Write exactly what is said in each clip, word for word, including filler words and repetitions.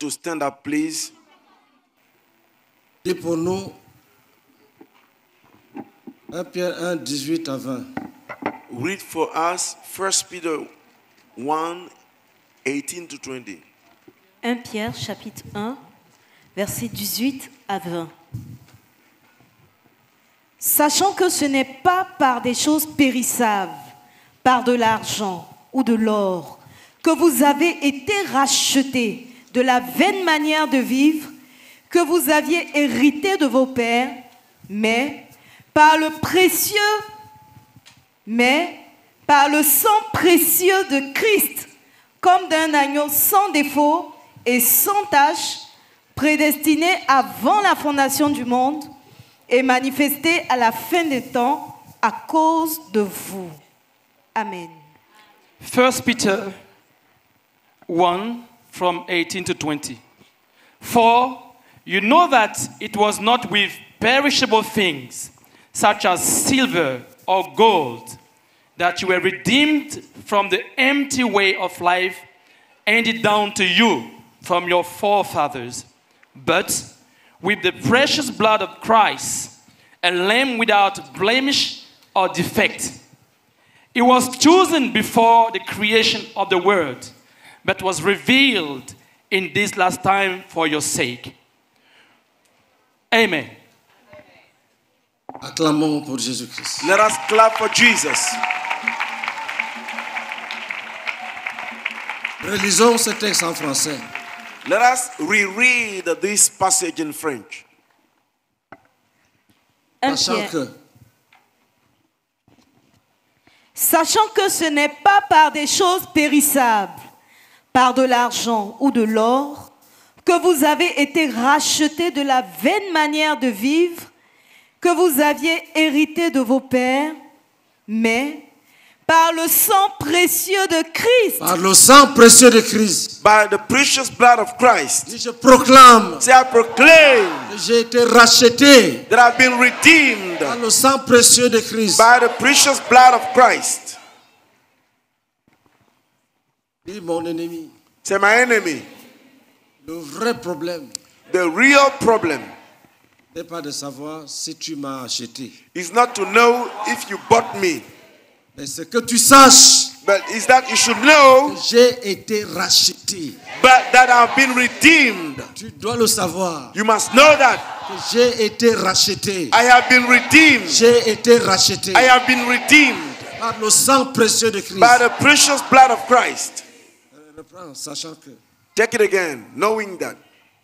to stand up, please. Et pour nous, un Pierre un, dix-huit à vingt. Read for us First Peter one, eighteen to twenty. un Pierre chapitre un, versets dix-huit à vingt. Sachant que ce n'est pas par des choses périssables, par de l'argent ou de l'or, que vous avez été rachetés de la vaine manière de vivre que vous aviez hérité de vos pères, mais par le précieux, mais par le sang précieux de Christ, comme d'un agneau sans défaut et sans tache, prédestiné avant la fondation du monde et manifesté à la fin des temps à cause de vous. Amen. First Peter one, from eighteen to twenty. For you know that it was not with perishable things, such as silver or gold, that you were redeemed from the empty way of life handed down to you from your forefathers, but with the precious blood of Christ, a lamb without blemish or defect. It was chosen before the creation of the world, but was revealed in this last time for your sake. Amen. Acclamons pour Jésus-Christ. Let us clap for Jesus. Relisons ce texte en français. Let us reread this passage in French. un Sachant Pierre. que Sachant que ce n'est pas par des choses périssables, par de l'argent ou de l'or, que vous avez été rachetés de la vaine manière de vivre que vous aviez hérité de vos pères, mais par le sang précieux de Christ. par le sang précieux de Christ, By the precious blood of Christ. je proclame Say, I proclaim que j'ai été racheté that I've been redeemed par le sang précieux de Christ. by the precious blood of Christ. Dis mon ennemi, Say, my enemy, le vrai problème the real problem n'est pas de savoir si tu m'as acheté, is not to know if you bought me, mais c'est que tu saches but is that you should know que j'ai été racheté. but that I've been redeemed. Tu dois le savoir You must know that que j'ai été racheté. I have been redeemed. J'ai été racheté I have been redeemed par le sang précieux de Christ. by the precious blood of Christ. Euh, Reprends, sachant que Take it again, knowing that.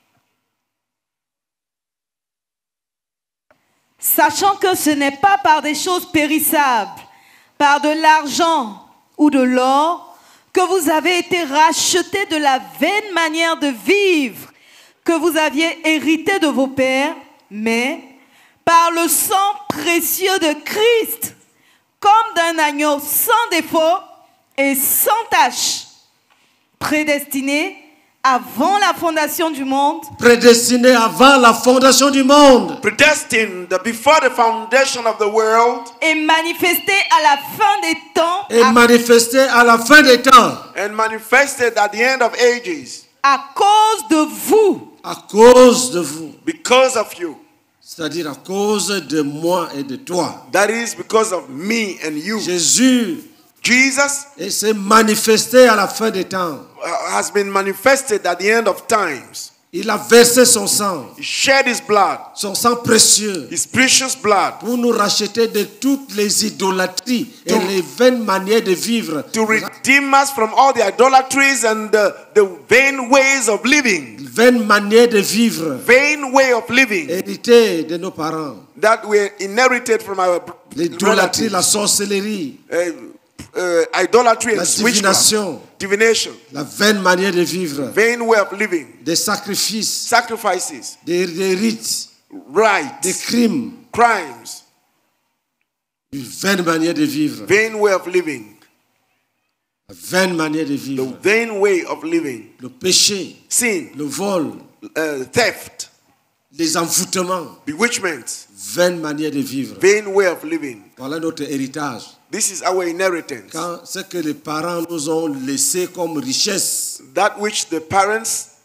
Sachant que ce n'est pas par des choses périssables, par de l'argent ou de l'or, que vous avez été rachetés de la vaine manière de vivre que vous aviez hérité de vos pères, mais par le sang précieux de Christ, comme d'un agneau sans défaut et sans tache, prédestiné avant la fondation du monde, prédestiné avant la fondation du monde Predestined before the foundation of the world et manifesté à la fin des temps et à, manifesté à la fin des temps and manifested at the end of ages à cause de vous. à cause de vous, because of you. c'est-à-dire à cause de moi et de toi. That is because of me and you. Jésus Jesus et s'est manifesté à la fin des temps. uh, has been manifested at the end of times. Il a versé son sang, He shed his blood, son sang précieux, his precious blood, pour nous racheter de toutes les idolâtries et To- les vaines manières de vivre. to redeem us from all the idolatries and the, the vain ways of living. Vaines manières de vivre Vain way of living héritées de nos parents. that we inherited from our L'idolâtrie, relatives. la sorcellerie, Uh, uh, idolatry la and witchcraft, divination, divination, la vaine manière de vivre, vain way of living, des sacrifices, sacrifices, des, des rites, des rights, crimes, crimes, une vaine manière de vivre, vain way of living, la vaine manière de the vivre, vain way of living, le péché, sin, le vol, uh, theft, les envoûtements, bewitchment, vaine manière de vivre. vain way of living. Voilà notre héritage. This is our inheritance. Quand ce que les parents nous ont laissé comme richesse, That which the parents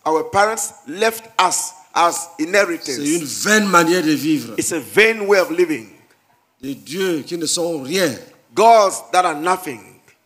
our parents left us as C'est une inheritance. vaine manière de vivre. It's a vain way of living. Des dieux qui ne sont rien. Gods that are nothing.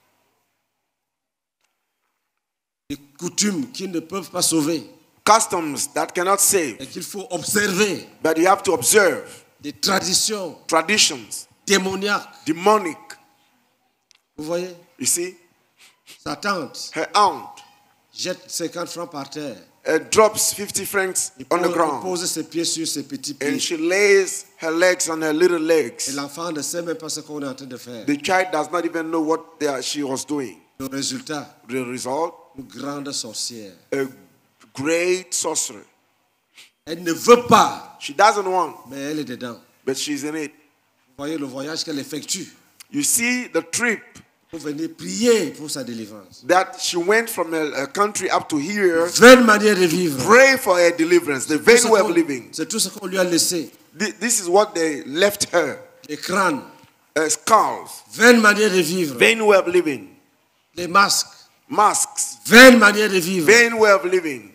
Des coutumes qui ne peuvent pas sauver. Customs that cannot save. Et qu'il faut observer. But you have to observe. Des traditions Traditions. démoniaques. Demonic. Vous voyez? You see? Sa tante Her aunt jette cinquante francs par terre. uh, drops fifty francs Il on the pose, il ground. pose ses pieds sur ses petits And pieds. she lays her legs on her little Et legs. l'enfant ne sait même pas ce qu'on est en train de faire. The child does not even know what they are- she was doing. Le résultat, The result, une grande sorcière. a great sorcerer. Elle ne veut pas, She doesn't want, mais elle est dedans. but she's in it. Vous voyez le voyage qu'elle effectue You see the trip pour venir prier pour sa délivrance. that she went from a, a country up to here, Vaine manière de vivre. pray for her deliverance, the Tout vain ce way qu'on- of living. C'est tout ce qu'on lui a laissé. Thi- This is what they left her. Les crânes. Uh, skulls, Vaine manière de vivre. vain way of living. Les masques. Masks, Vaine manière de vivre. vain way of living.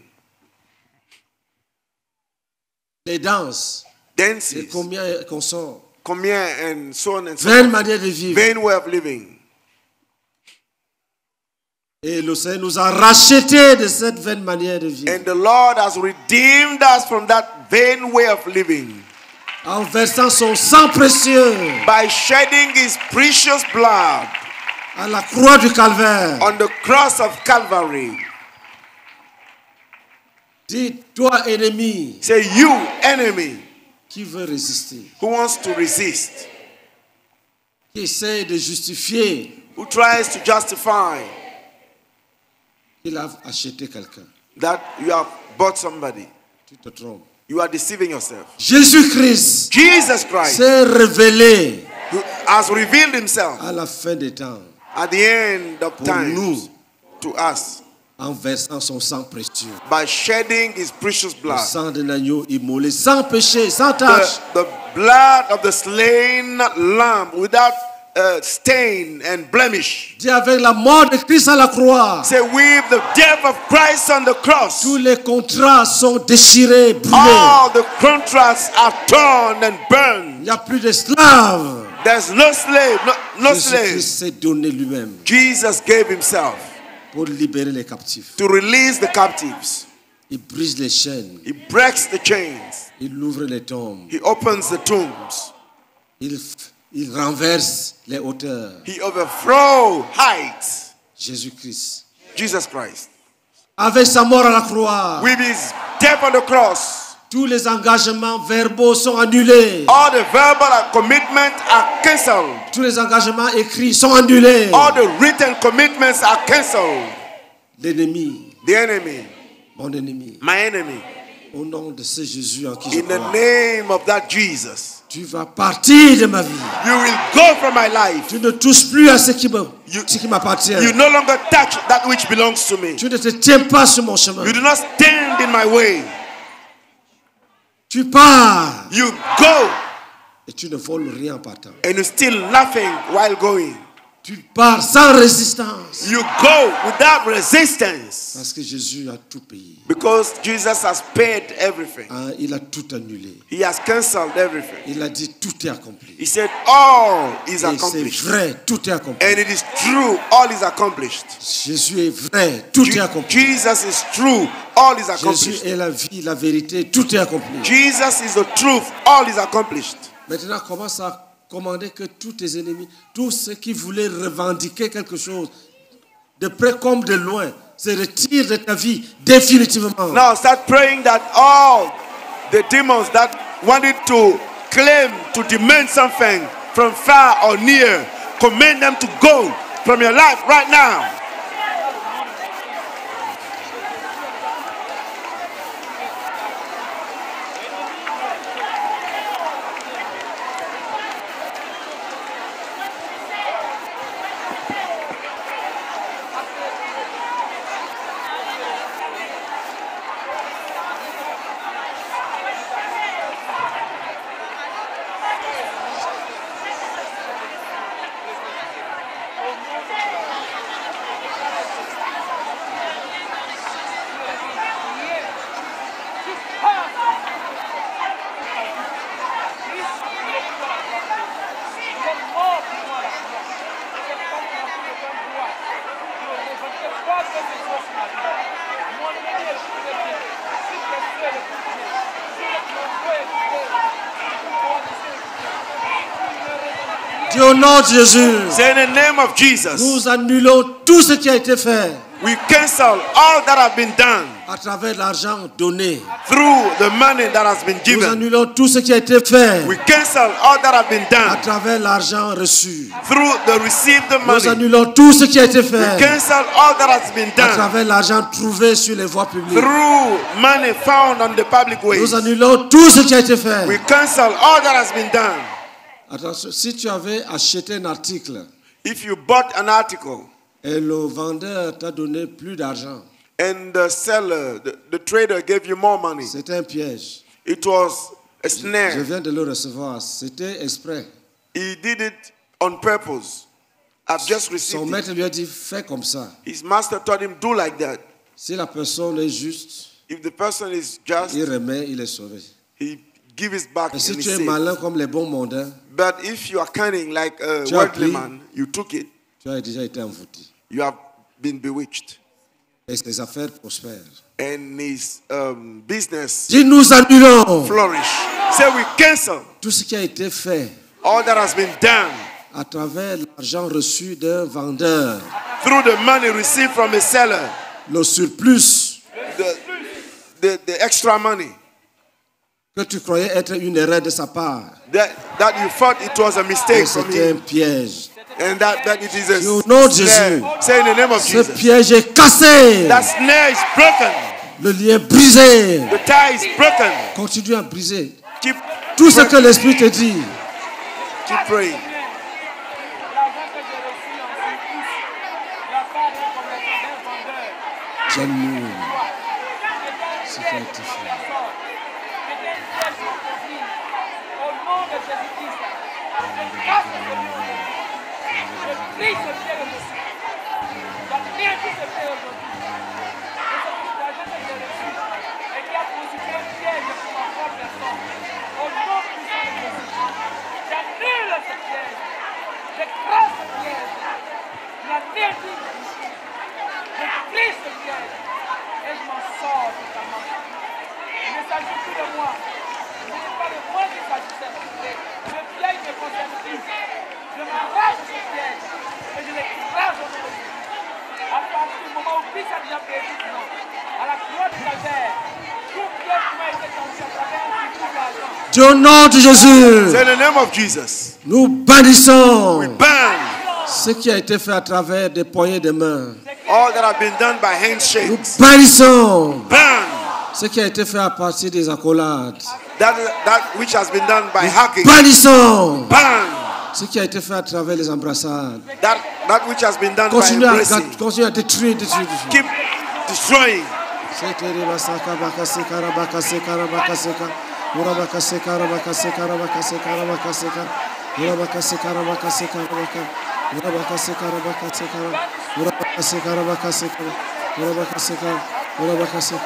Les danses. Les Dances, combien qu'on sort. combien, and so on and so Vaine forth. manière de vivre. Vain way of living. Et le Seigneur nous a rachetés de cette vaine manière de vivre. And the Lord has redeemed us from that vain way of living En versant son sang précieux by shedding his precious blood à la croix du calvaire. on the cross of Calvary. Dis, toi ennemi, Say, you enemy qui veut résister, who wants to resist, qui essaie de justifier who tries to justify qu'il a acheté quelqu'un. that you have bought somebody, Tu te trompes. you are deceiving yourself. Jésus-Christ Jesus Christ, s'est révélé who has revealed himself à la fin des temps at the end of pour times nous to us en versant son sang précieux. by shedding his precious Le blood. sang d'un agneau immolé, sans péché, sans The, tache. the blood of the slain lamb without uh, stain and blemish. Dis, avec la mort de Christ à la croix, Say, with the death of Christ on the cross, tous les contrats sont déchirés, brûlés. all the contracts are torn and Il burned. n'y a plus d'esclaves. There's no slave, no, no slave. Jésus-Christ s'est donné lui-même Jesus gave himself pour libérer les captifs. to release the captives. Il brise les chaînes. He breaks the chains. Il ouvre les tombes. He opens the tombs. Il, il renverse les hauteurs. He overthrows heights. Jésus-Christ. Jesus Christ. Avec sa mort à la croix, With his death on the cross, tous les engagements verbaux sont annulés. all the verbal commitments are cancelled. Tous les engagements écrits sont annulés. All the written commitments are cancelled. L'ennemi, The enemy, mon ennemi, my enemy, au nom de ce Jésus en qui je in the crois, name of that Jesus, tu vas partir de ma vie. you will go from my life. Tu ne touches plus à ce qui me- You- ce qui m'appartient. You no longer touch that which belongs to me. Tu ne te tiens pas sur mon chemin. You do not stand in my way. Tu pars You go et tu ne voles rien en partant. and you steal nothing while going. Tu pars sans résistance. You go without resistance Parce que Jésus a tout payé. because Jesus has paid everything. Ah, il a tout annulé. He has cancelled everything. Il a dit tout est accompli. He said all is Et c'est accomplished. vrai, tout est accompli. And it is true, all is accomplished. Jésus est vrai, tout est Je- accompli. Jesus is true, all is Jésus accomplished. est la vie, la vérité, tout est accompli. Jesus is the truth, all is accomplished. Maintenant, commence à commander que tous tes ennemis, tous ceux qui voulaient revendiquer quelque chose, de près comme de loin, se retirent de ta vie définitivement. Now start praying that all the demons that wanted to claim to demand something from far or near, command them to go from your life right now. Dis au nom de Jésus. Say in the name of Jesus. Nous annulons tout ce qui a été fait We cancel all that have been done à travers l'argent donné. through the money that has been Nous given. annulons tout ce qui a été fait We cancel all that have been à done travers l'argent reçu. through the received Nous money. annulons tout ce qui a été We fait cancel all that has been à done travers l'argent trouvé sur les voies publiques. through money found on the public ways. Nous annulons tout ce qui a été We fait. cancel all that has been done. Attention, si tu avais acheté un article If you bought an article et le vendeur t'a donné plus d'argent, and the seller, the, the trader gave you more money, c'était un piège. it was a Je snare. viens de le recevoir. C'était exprès. He did it on purpose. I've just Son received it. maître lui a dit, fais comme ça. His master told him, do like that. Si la personne est juste, If the person is just, il remet, il est sauvé. he give his back Et and si he's tu es saved. malin comme les bons mondains, But if you are cunning like a Tu as worldly pris. man, you took it, tu as déjà été envoûté. you have been bewitched. Et ses affaires prospèrent. And his um, business Dis, nous annulons flourish. Say we cancel tout ce qui a été fait all that has been done à travers l'argent reçu d'un vendeur. through the money received from a seller, Le surplus the, the, the extra money que tu croyais être une erreur de sa part. that, that you thought it was a Mais mistake from c'était un him, piège. and that, that it is a Au nom de snare. Jésus. Say in the name of Ce Jesus. piège est cassé. That snare is broken. Le lien brisé. The tie is broken. Continue à briser. Keep, Tout ce que l'Esprit te dit. keep praying. J'annule ce qui a été fait. Et je m'en sors totalement. Il ne s'agit plus de moi. Ce n'est pas de moi qu'il s'agissait. Le piège ne concerne plus. Je m'arrache de ce piège et je l'écrase au nom de Dieu. À partir du moment où Christ a déjà payé tout le monde, à la croix du calvaire, tout piège qui m'a été tendu à travers un petit peu d'argent. Dieu, au nom de Jésus, Say in the name of Jesus. nous bannissons Burn ce qui a été fait à travers des poignées de main. all that have been done by Nous handshakes. bannissons Burn ce qui a été fait à partir des accolades. that, that which has been done by hacking. Bannissons Burn ce qui a été fait à travers les embrassades. that, that which has been done by Continue à, embracing. continue à détruire, détruire, détruire. Keep destroying. Sekerebasaka bakaseka rabakaseka rabakaseka. Urabakaseka rabakaseka rabakaseka rabakaseka. Urabakaseka rabakaseka rabaka. Urabakaseka rabakaseka. Urabakaseka rabakaseka. Urabakaseka. Urabakaseka.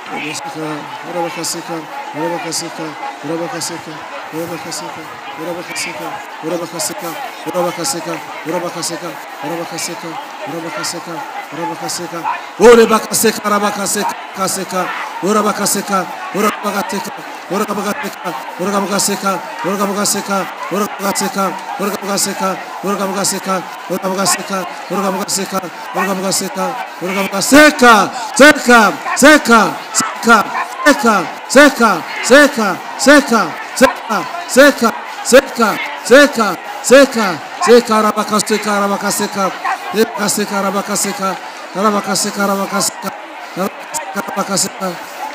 Urabakaseka. Urabakaseka. Urabakaseka. Urabakaseka. Urabakaseka. Urabakaseka. Urabakaseka. Urabakaseka. Urabakaseka. Urabakaseka. Urabakaseka. Urabakaseka. Rabakaseka. Kaseka. Urabakaseka. Urabakaseka. Urabakaseka. Urabakaseka. Urabakaseka. Urabakaseka. Urabakaseka. Urabakaseka. Urabakaseka. Urabakaseka. Urabakaseka. Urabakaseka. Seka. Seka. Seka. Seka. Seka. Seka. Seka. Seka. Seka. Seka. Seka. Seka. Seka. Rabakaseka. Rabakaseka. Rabakaseka. Rabakaseka. Rabakaseka. Rabakaseka. Rabakaseka.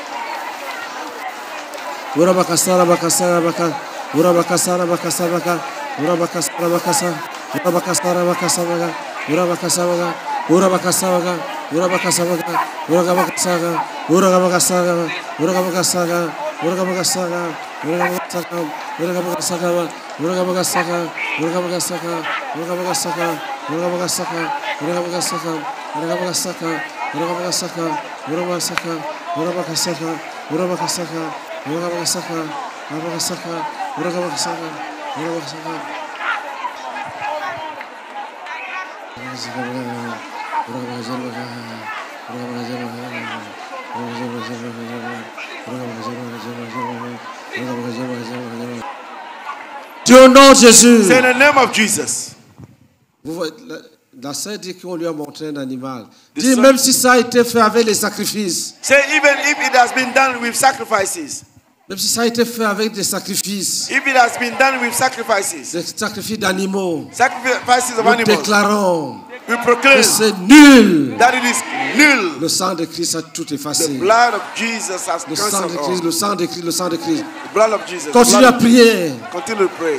Urabakasa. Rabakasa. Rabaka. Urabakasa. Rabakasa. Rabaka. Urabakasa. Rabakasa. Urabakasa. Rabakasa. Rabaka. Urabakasa. Rabaka. Urabakasa. Rabaka. Urabakasa. Rabaka. Urabakasa. Rabaka. Urabakasa. Rabaka. Urabakasa. Rabaka. Urabakasa. Rabaka. Urabakasa. Rabaka. Urabakasa. Rabaka. Urabakasa. Rabaka. Urabakasa. Urabakasa. Urabakasa. Urabakasa. Urabakasa. Urabakasa. Urabakasa. Urabakasa. Urabakasa. Urabakasa. Urabakasa. Dis au nom de Jésus. Say in the name of Jesus. Vous voyez, la, la sœur dit qu'on lui a montré un animal. The Dis, son- même si ça a été fait avec les sacrifices, Say even if it has been done with sacrifices. même si ça a été fait avec des sacrifices, If it has been done with sacrifices. des sacrifices d'animaux, Sacrifices of nous animals. déclarons We que proclaim c'est nul. that it is nil. Le sang de Christ a tout The effacé. blood of Jesus has Le sang de cancelled Christ, all. le sang de Christ, le sang de Christ. The blood of Jesus. Continue Blood à of- prier. Continue to pray.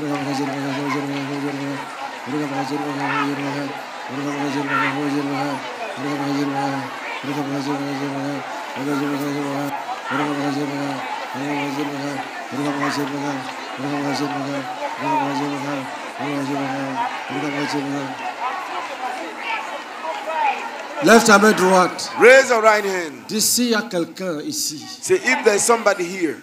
Lève ta main droite. Raise your right hand. Dis s'il y a quelqu'un ici, Say if there is somebody here,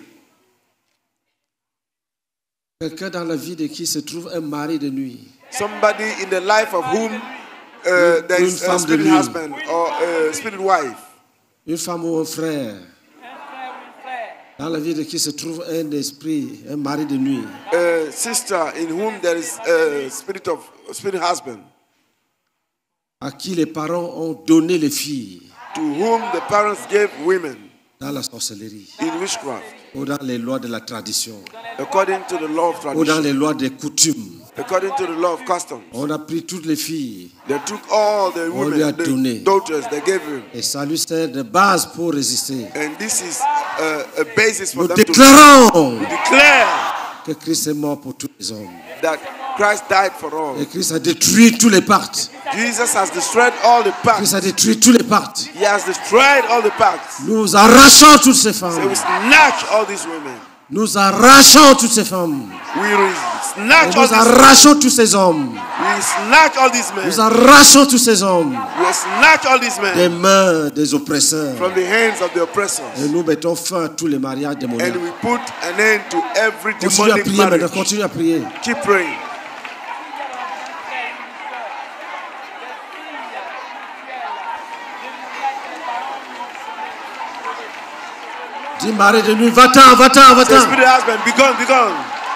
quelqu'un dans la vie de qui se trouve un mari de nuit, somebody in the life of whom uh, there is Une a femme de spirit nuit. husband or a spirit wife, une femme ou un frère, dans la vie de qui se trouve un esprit, un mari de nuit, a sister in whom there is a spirit of a spirit husband, à qui les parents ont donné les filles to whom the parents gave women dans la sorcellerie, in witchcraft, ou dans les lois de la tradition, according to the law of ou dans tradition, les lois des coutumes. according to the law of customs. On a pris toutes les filles They took all the On lui a women, donné. the daughters they gave him. et ça lui sert de base pour résister. And this is uh, a basis for Nous them to déclarons declare que Christ est mort pour tous les hommes. that Christ died for all. Et Christ a détruit tous les pactes. Jesus has destroyed all the pacts. Christ a détruit tous les pacts. He has destroyed all the pacts. Nous arrachons toutes ces So femmes. we snatch all these women. Nous arrachons toutes ces femmes. We re- Et snatch all nous these arrachons tous ces hommes. We snatch all these men. Nous arrachons tous ces hommes We snatch all these des men mains des oppresseurs. from the hands of the oppressors. Et nous mettons fin à tous les mariages démoniaques. And we put an end to every Continue à demonic prier maintenant. marriage. Continue à prier. Keep praying. Dis mari de nuit, va-t'en, va-t'en, Say, va-t'en. spirit husband, be gone, be gone.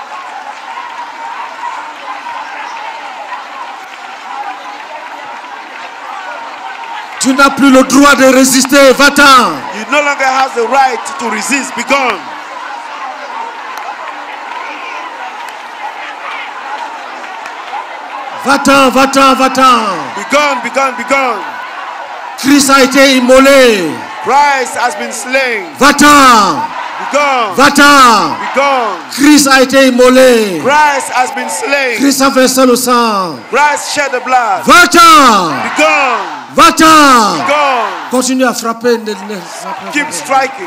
Tu n'as plus le droit de résister, va-t'en. You no longer have the right to resist. Be gone. Va-t'en, va-t'en, va-t'en. Be gone, be gone, be gone. Christ a été immolé. Christ has been slain. Va-t'en, Be gone. va-t'en. Be gone. Christ a été immolé. Christ has been slain. Christ a versé le sang. Christ shed the blood. Va-t'en, Be gone. va-t'en. Be gone. Continue à frapper. Ne- ne- frapper, Keep frapper. striking.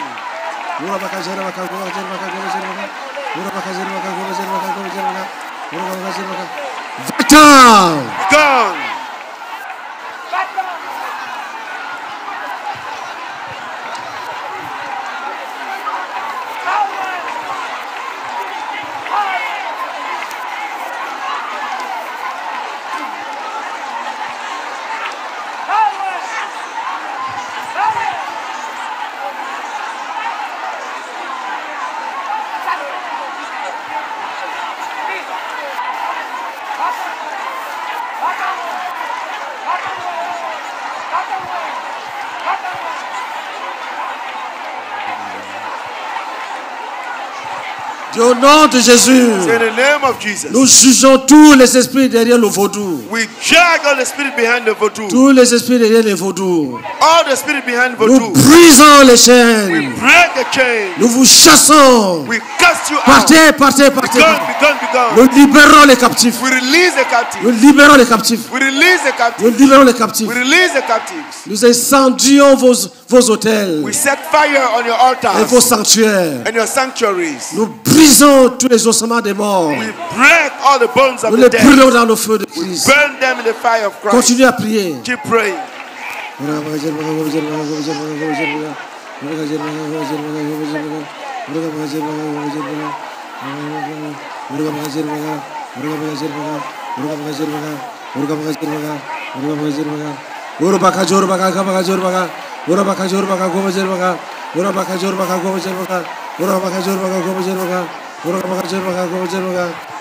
Va-t'en. Be gone. Dis au nom de Jésus, Say in the name of Jesus. nous jugeons tous les esprits derrière le vaudou. We drag all the spirit behind the voodoo. Tous les esprits derrière les vaudous. All the spirit behind Nous voodoo. brisons les We chaînes. break the chain. Nous vous chassons. We cast you out. Partez, partez, Be partez. gone, be gone, be gone. Nous libérons les captifs. We release the Nous captives. libérons les captifs. We release the Nous captives. libérons les captifs. We release the captives. Nous incendions vos, vos hôtels We set fire on your et vos altars sanctuaires. and your sanctuaries. Nous brisons tous les ossements des morts. We break all the bones of Nous the les dead. brûlons dans le feu de Christ. Burn them in the fire of Christ. Continuez à prier. Keep praying.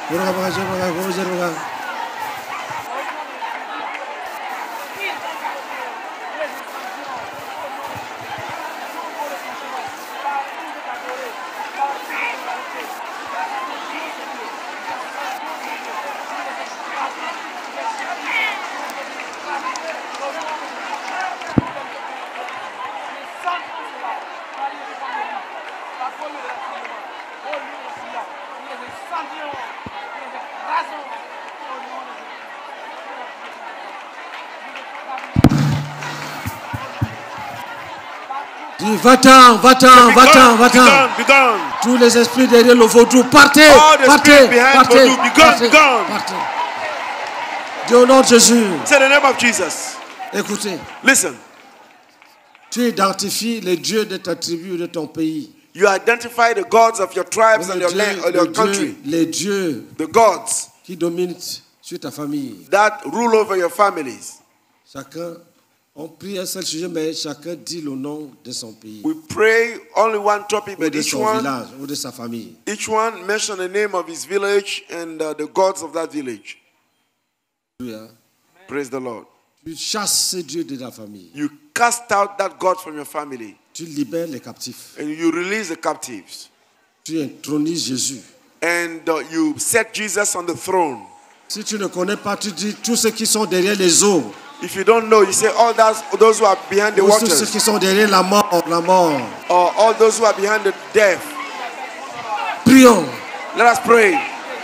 Dis, va-t'en, va-t'en, Be va-t'en, gone, be va-t'en. gone, be gone. Tous les esprits derrière le vaudou, partez, All the partez, spirits behind partez, vaudou, be gone, partez, gone. partez. Dis au nom de Jésus, Say the name of Jesus. écoutez, Listen, tu identifies les dieux de ta tribu ou de ton pays. you identify the gods of your tribes and Le your Dieu- land or le your Dieu- country. les dieux The gods qui dominent sur ta famille. that rule over your families. Chacun, on prie un seul sujet, mais chacun dit le nom de son pays, We pray only one topic, ou but de each son one, village, ou de sa famille. each one mention the name of his village and uh, the gods of that village. Alléluia. Praise the Lord. Tu chasses ces dieux de ta famille. You cast out that god from your family Tu libères les captifs. and you release the captives. Tu intronises Jésus. And uh, you set Jesus on the throne. Si tu ne connais pas, tu dis tous ceux qui sont derrière les eaux, If you don't know, you say all those, those who are behind the ou tous ceux waters, qui sont derrière la mort, la mort. or all those who are behind the death. Prions. Let us pray.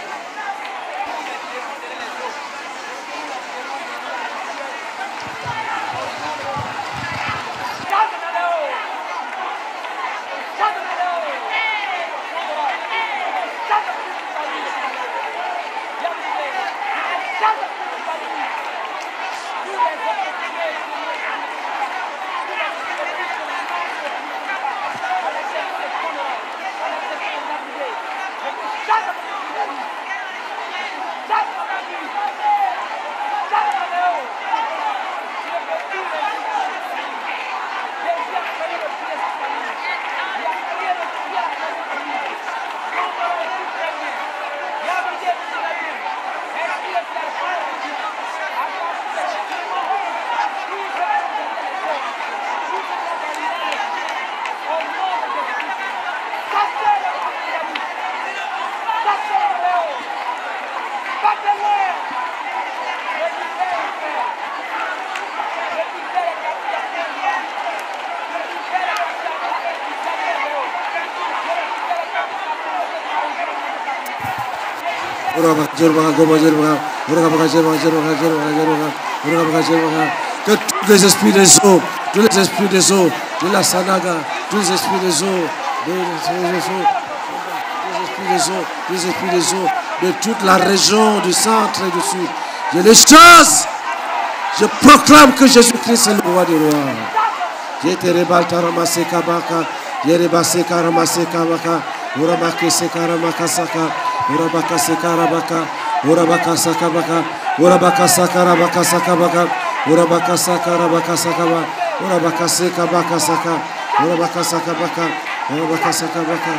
Que tous les esprits des eaux, tous les esprits des eaux, de la Sanaga, tous les esprits des eaux, de- tous les esprits des eaux, tous les esprits des eaux, de toute la région du centre et du sud. Je les chasse. Je proclame que Jésus-Christ est le roi des rois. Yeterebalta ramaseka baka, yerebaseka ramaseka baka, urabake seka ramaka saka, urabaka seka rabaka, urabaka saka baka, urabaka saka rabaka saka baka, urabaka saka rabaka saka baka, urabaka seka baka saka, urabaka saka baka, urabaka saka baka.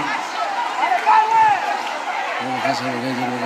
Urabaka saka baka,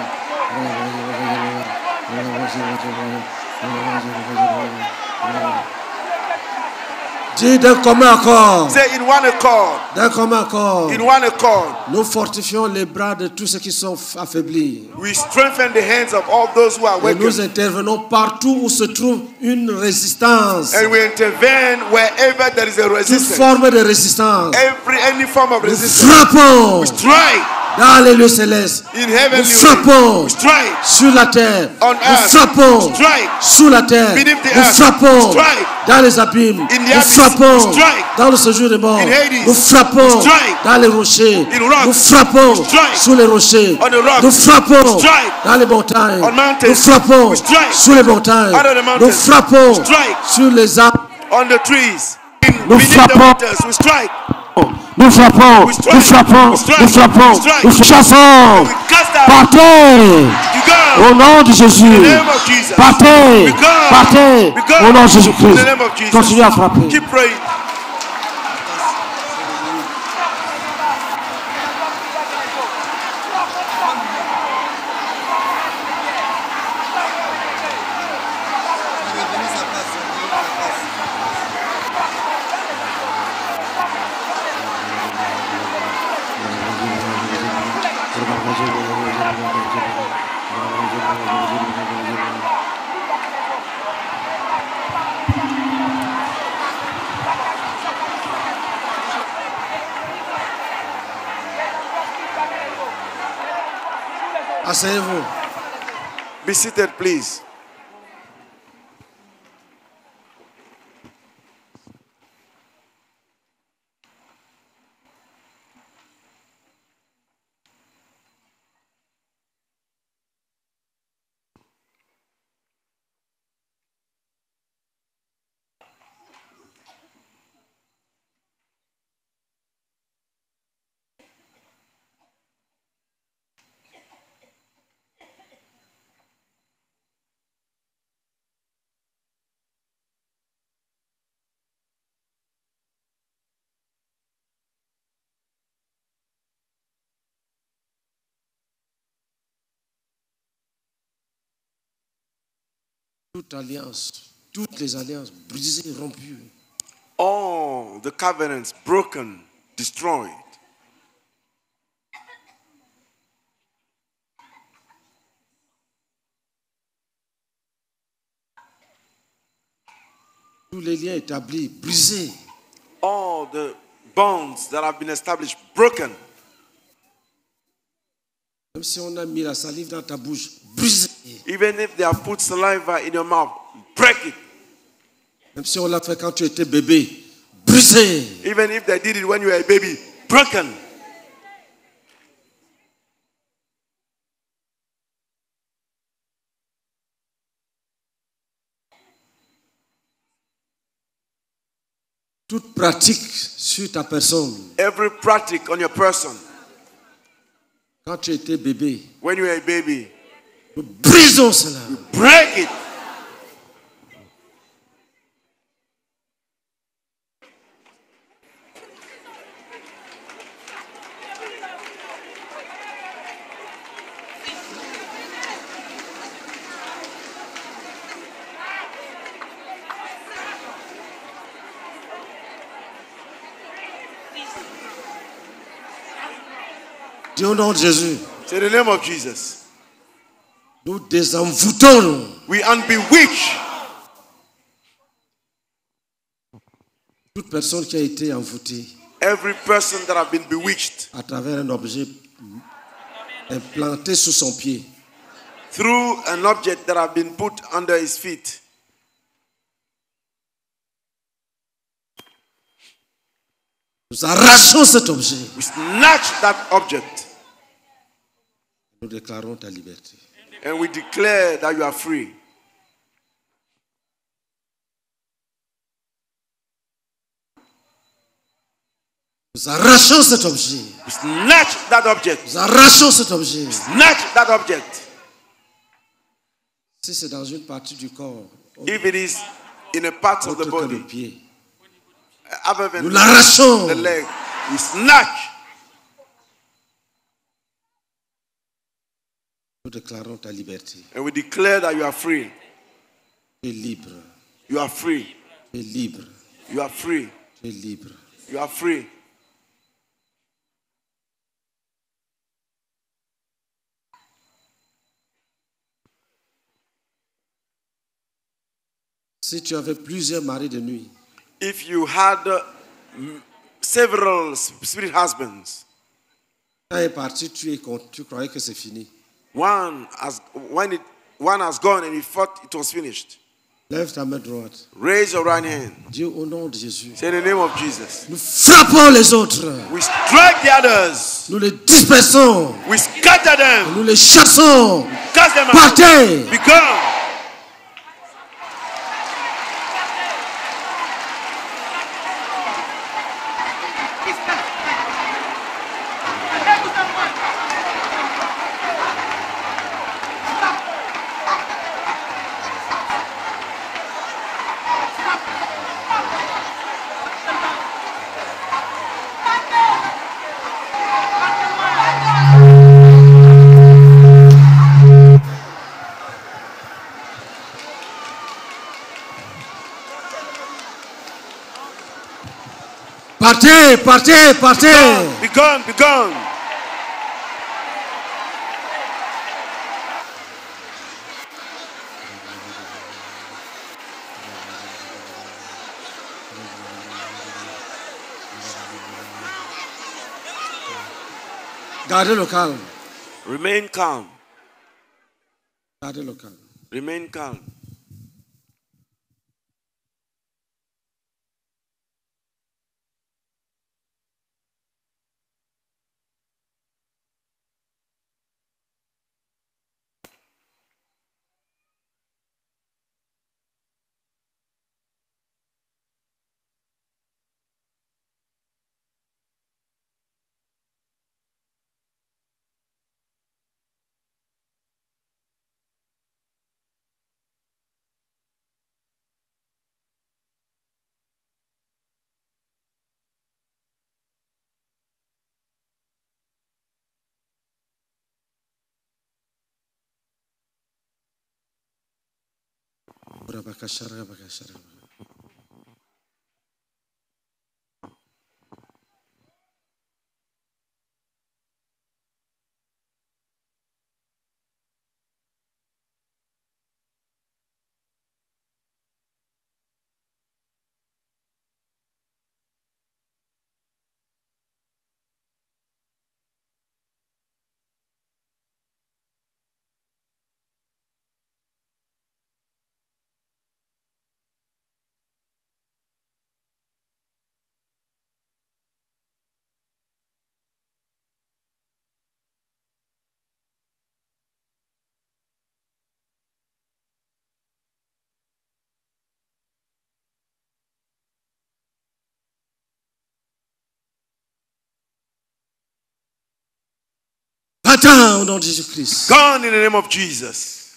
dis d'un commun accord, Say in one accord. d'un commun accord, In one accord. nous fortifions les bras de tous ceux qui sont affaiblis. We strengthen the hands of all those who are Et nous weakened. intervenons partout où se trouve une résistance, And we intervene wherever there is a toute resistance. forme de résistance. Every any form of Nous resistance. frappons We strike dans les lieux célestes. in Nous heavenly frappons realms. We strike sur la terre. on Nous earth. frappons Strike sous la terre. beneath the Nous earth. frappons Strike dans les abîmes. in the Nous abyss. frappons Strike dans le séjour des morts. in Hades. Nous frappons Strike dans les rochers. in rocks. Nous frappons Strike sous les rochers. on the rocks. Nous frappons Strike dans les montagnes. on mountains. Nous frappons We strike sous les montagnes. under the mountains. Nous frappons Strike sur les arbres. on the trees. In Nous beneath the frappons. waters. We strike. Nous frappons, We strike. nous frappons, We strike. nous frappons, We strike. nous chassons. We cast out. Partez You go. au nom de Jésus. In the name of Jesus. Partez, We go. partez We go. au nom de In Jésus-Christ. the name of Jesus. Continuez à frapper. Keep praying. Asseyez-vous. Be seated, please. Toute alliance, toutes les alliances brisées, rompues. All the covenants broken, destroyed. Tous les liens établis, brisés. All the bonds that have been established, broken. Même si on a mis la salive dans ta bouche, brisé. Even if they have put saliva in your mouth, break it. Même si on l'a fait quand tu étais bébé, brisé. Even if they did it when you were a baby, broken. Toute pratique sur ta personne, Every practice on your person, quand tu étais bébé, when you were a baby, nous brisons cela. break it. Dis au nom de Jésus, Say the name of Jesus. nous désenvoûtons We unbewitch toute personne qui a été envoûtée every person that have been bewitched à travers un objet implanté sous son pied. through an object that have been put under his feet. Nous arrachons cet objet. We snatch that object Nous déclarons ta liberté. and we declare that you are free. Nous arrachons cet objet. We snatch that object. Nous arrachons cet objet. Snatch that object. Si c'est dans une partie du corps, If it is in a part of the autre que le body, pied, other than nous l'arrachons. the leg, we snatch. Nous déclarons ta liberté. And we declare that you are free. Tu es libre. You are free. Tu es libre. You are free. Tu es libre. You are free. Si tu avais plusieurs maris de nuit, If you had uh, m- several spirit husbands, quand il est parti, tu, es, con- tu croyais que c'est fini. one has when it one has gone and he thought it was finished. Lève ta main droite. Raise your right hand. Dis au nom de Jésus. Say the name of Jesus. Nous frappons les autres. We strike the others. Nous les dispersons. We scatter them. Nous les chassons. Cast them out. Partez. Be gone. Partez, partez, partez. Be gone. Be gone. Gardez le calme. Remain calm. Gardez le calme. Remain calm. Va-t'en au nom de Jésus-Christ. Gone in the name of Jesus.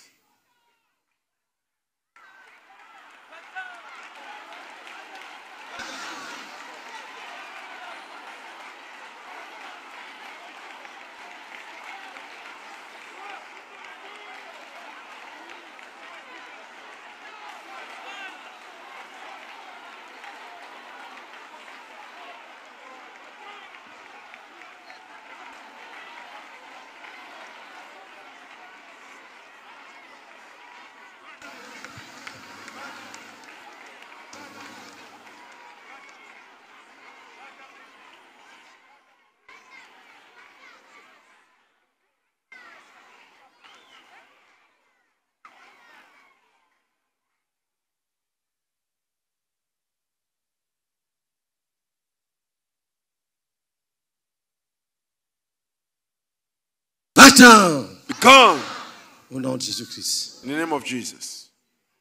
Va-t'en Be gone au nom de Jésus-Christ. in the name of Jesus.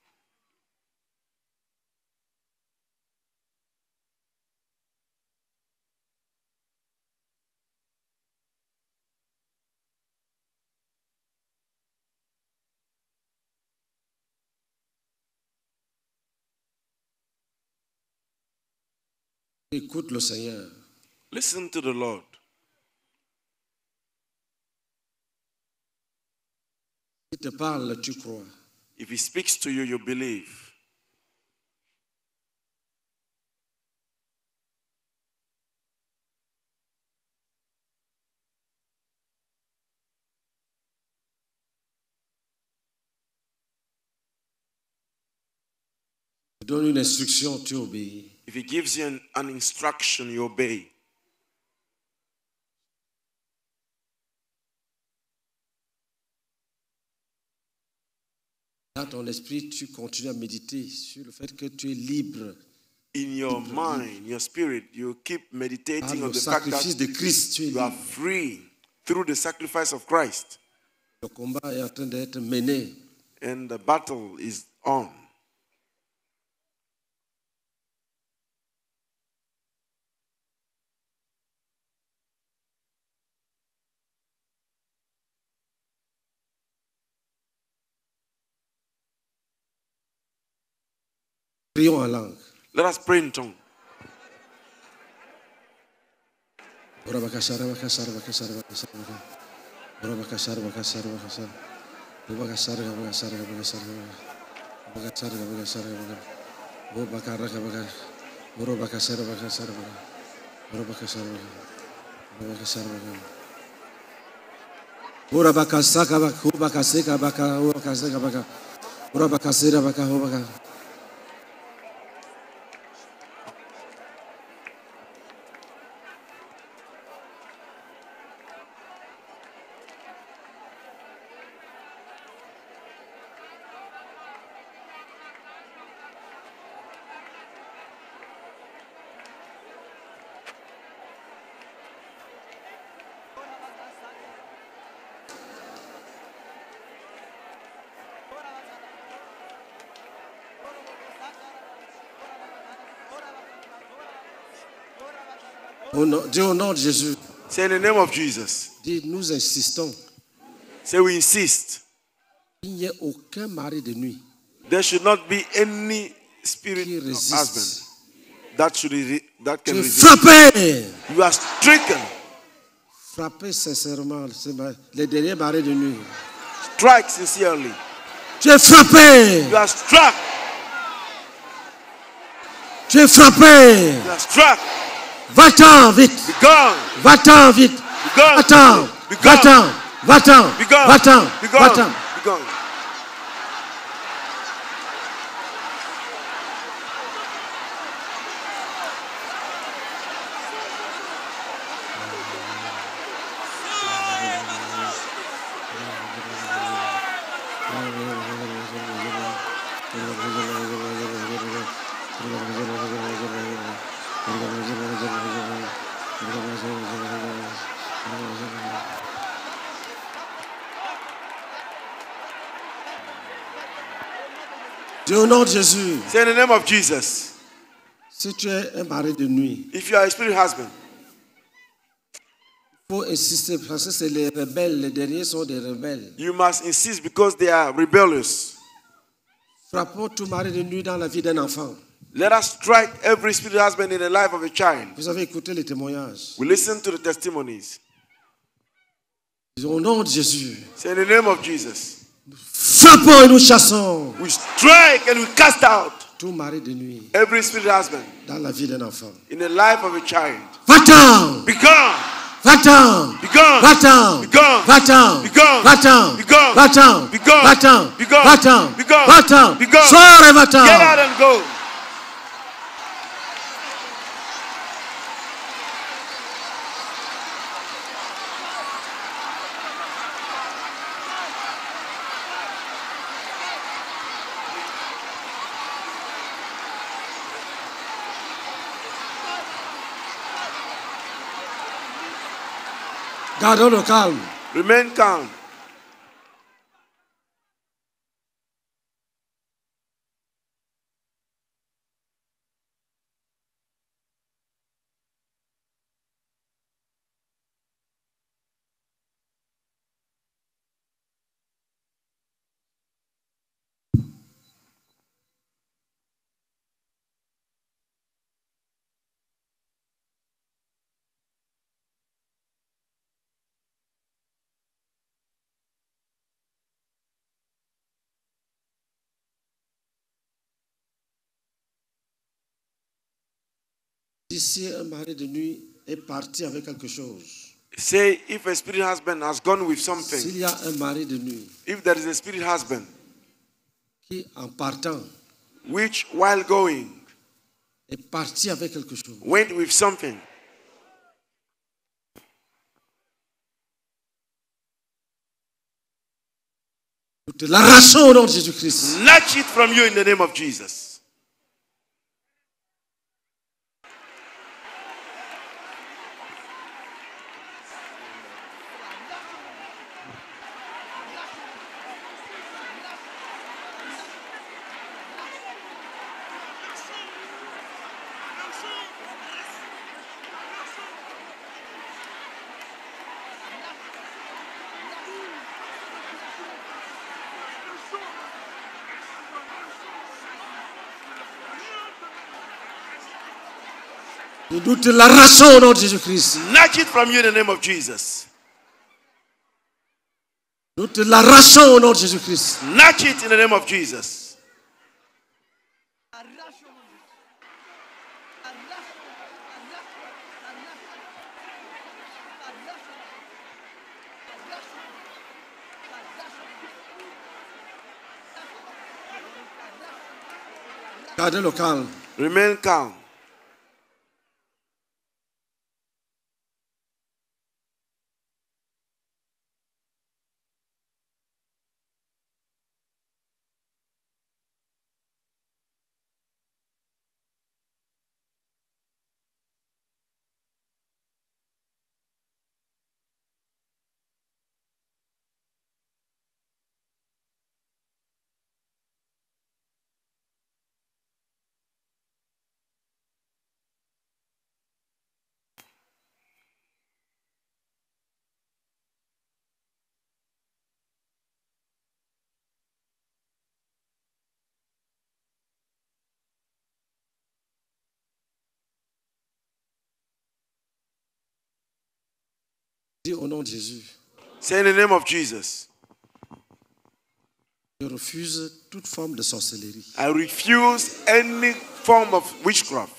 Écoute le Seigneur. Listen to the Lord. Il te parle, tu crois. If he speaks to you, you believe. Il donne une instruction, tu obéis. If he gives you an, an instruction, you obey. Dans ton esprit, tu continues à méditer sur le fait que tu es libre. In your mind, your spirit, you keep Par meditating on le the fact sacrifice that de Christ, tu es you are libre. free through the sacrifice of Christ. Le combat est en train d'être mené. And the battle is on. Prions en langue. Let us pray in tongue. Urabakashara, bakashara, bakashara, bakashara, bakashara. Urabakashara, bakashara, bakashara. Ubakashara, bakashara, bakashara, bakashara, bakashara, bakashara. Ubakara, bakashara. Urabakashara, bakashara, bakashara. Urabakashara, bakashara, bakashara. Urabakasaka, bakubakaseka, baka, ubakaseka, baka. Urabakasera, baka, ubaka. Au nom, dis au nom de Jésus. Say in the name of Jesus. Dis, nous insistons. Say we insist. Il n'y ait aucun mari de nuit There should not be any spirit qui of résiste. husband that should re- that Tu can es resist. frappé. You are stricken. Frappé sincèrement. C'est ma- les derniers maris de nuit. Strike sincerely. Tu es frappé. You are struck. Tu es frappé. You are struck. Va-t'en vite. Be gone. Va-t'en vite. Be gone. Va-t'en. Be gone. Va-t'en. Va-t'en. Be gone. Va-t'en. Be gone. Va-t'en. Be gone. Dis au nom de Jésus. Say in the name of Jesus. Si tu es un mari de nuit, If you are a spirit husband, il faut insister parce que c'est les rebelles. Les derniers sont des rebelles. you must insist because they are rebellious. Frappons tout mari de nuit dans la vie d'un enfant. Let us strike every spirit husband in the life of a child. Vous avez écouté les témoignages. We listen to the testimonies. Dis au nom de Jésus. Say in the name of Jesus. Frappons et nous chassons We strike and we cast out tout mari de nuit every spirit husband dans la vie d'un enfant. in the life of a child. Va-t'en! Be gone. Va-t'en! Be gone. Va-t'en! Be gone. Va-t'en! Be gone. Va-t'en! Be gone. Va-t'en! Be gone. Va-t'en! Be gone. Va-t'en! Be gone. Va-t'en! Be gone. Sors et Get va-t'en! out and go. Gardons le calme. Remain calm. Si un mari de nuit est parti avec quelque chose, Say if a spirit husband has gone with something, s'il y a un mari de nuit if there is a spirit husband qui, en partant, which while going est parti avec quelque chose, went with something, nous te l'arrachons au nom de Jésus-Christ. snatch it from you in the name of Jesus. Nous te l'arrachons au nom de Jésus-Christ. Snatch it from you in the name of Jesus. Nous te l'arrachons au nom de Jésus-Christ. Snatch it in the name of Jesus. Gardez le calme. Remain calm. Dis au nom de Jésus. Say in the name of Jesus. Je refuse toute forme de sorcellerie. I refuse any form of witchcraft.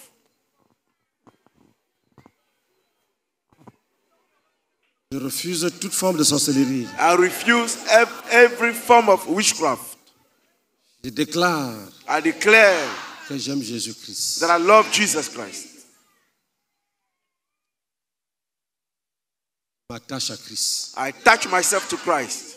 Je refuse toute forme de sorcellerie. I refuse ev- every form of witchcraft. Je déclare I declare que j'aime Jésus-Christ. that I love Jesus Christ. Je m'attache à Christ. I attach myself to Christ.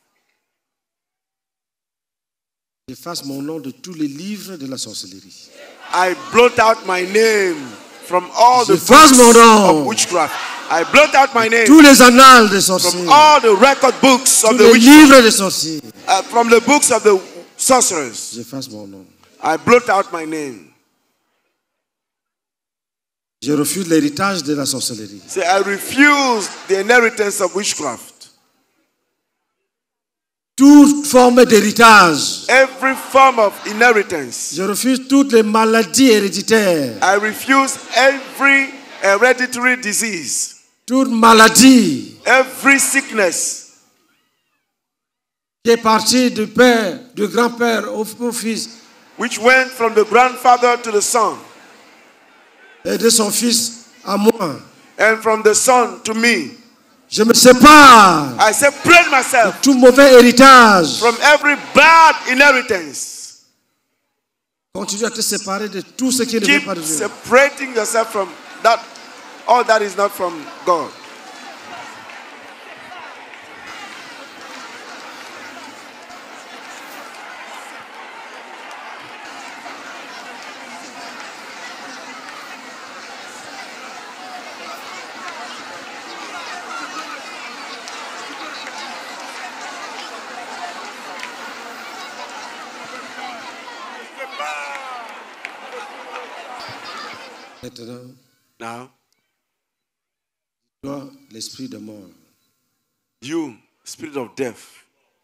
J'efface mon nom de tous les livres de la sorcellerie. I blot out my name from all the J'efface books mon nom. of witchcraft. I blot out my name Tous les annales des sorciers. from all the record books of Tous the les witchcraft. livres des sorciers. Uh, from the books of the sorcerers. J'efface mon nom. I blot out my name. Je refuse l'héritage de la sorcellerie. Say, I refuse the inheritance of witchcraft. Toute forme d'héritage. Every form of inheritance. Je refuse toutes les maladies héréditaires. I refuse every hereditary disease. Toute maladie Every sickness qui est partie du père, du grand-père au, au fils which went from the grandfather to the son et de son fils à moi. and from the son to me. Je me sépare I separate myself de tout mauvais héritage. from every bad inheritance. Continue à te séparer de tout ce qui ne vient Keep pas de Dieu. separating yourself from that, all that is not from God. Maintenant, Now, toi, l'esprit de mort, you, spirit of death,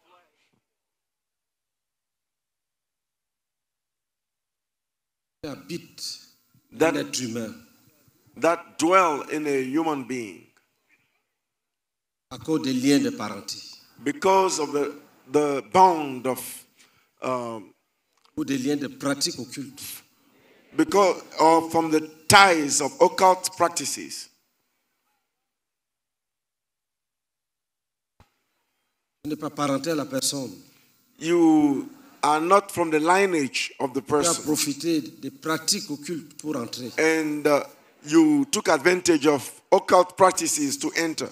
qui habite that, dans l'être humain that dwell in a human being à cause des liens de parenté because of the, the bond of, um, ou des liens de pratique occulte. because or from the ties of occult practices. Tu n'es pas parenté à la personne. You are not from the lineage of the Tu as person, profité des pratiques occultes pour entrer. and uh, you took advantage of occult practices to enter.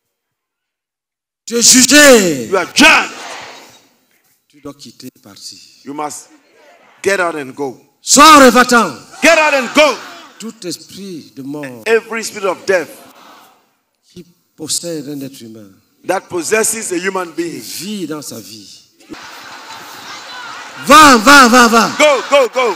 Tu es jugé. You are judged. Tu dois quitter et partir. You must get out and go. Sors et va-t'en. Get out and go. Tout esprit de mort Every spirit of death qui possède un être humain that possesses a human being, vit dans sa vie. Va, va, va, va. go, go, go.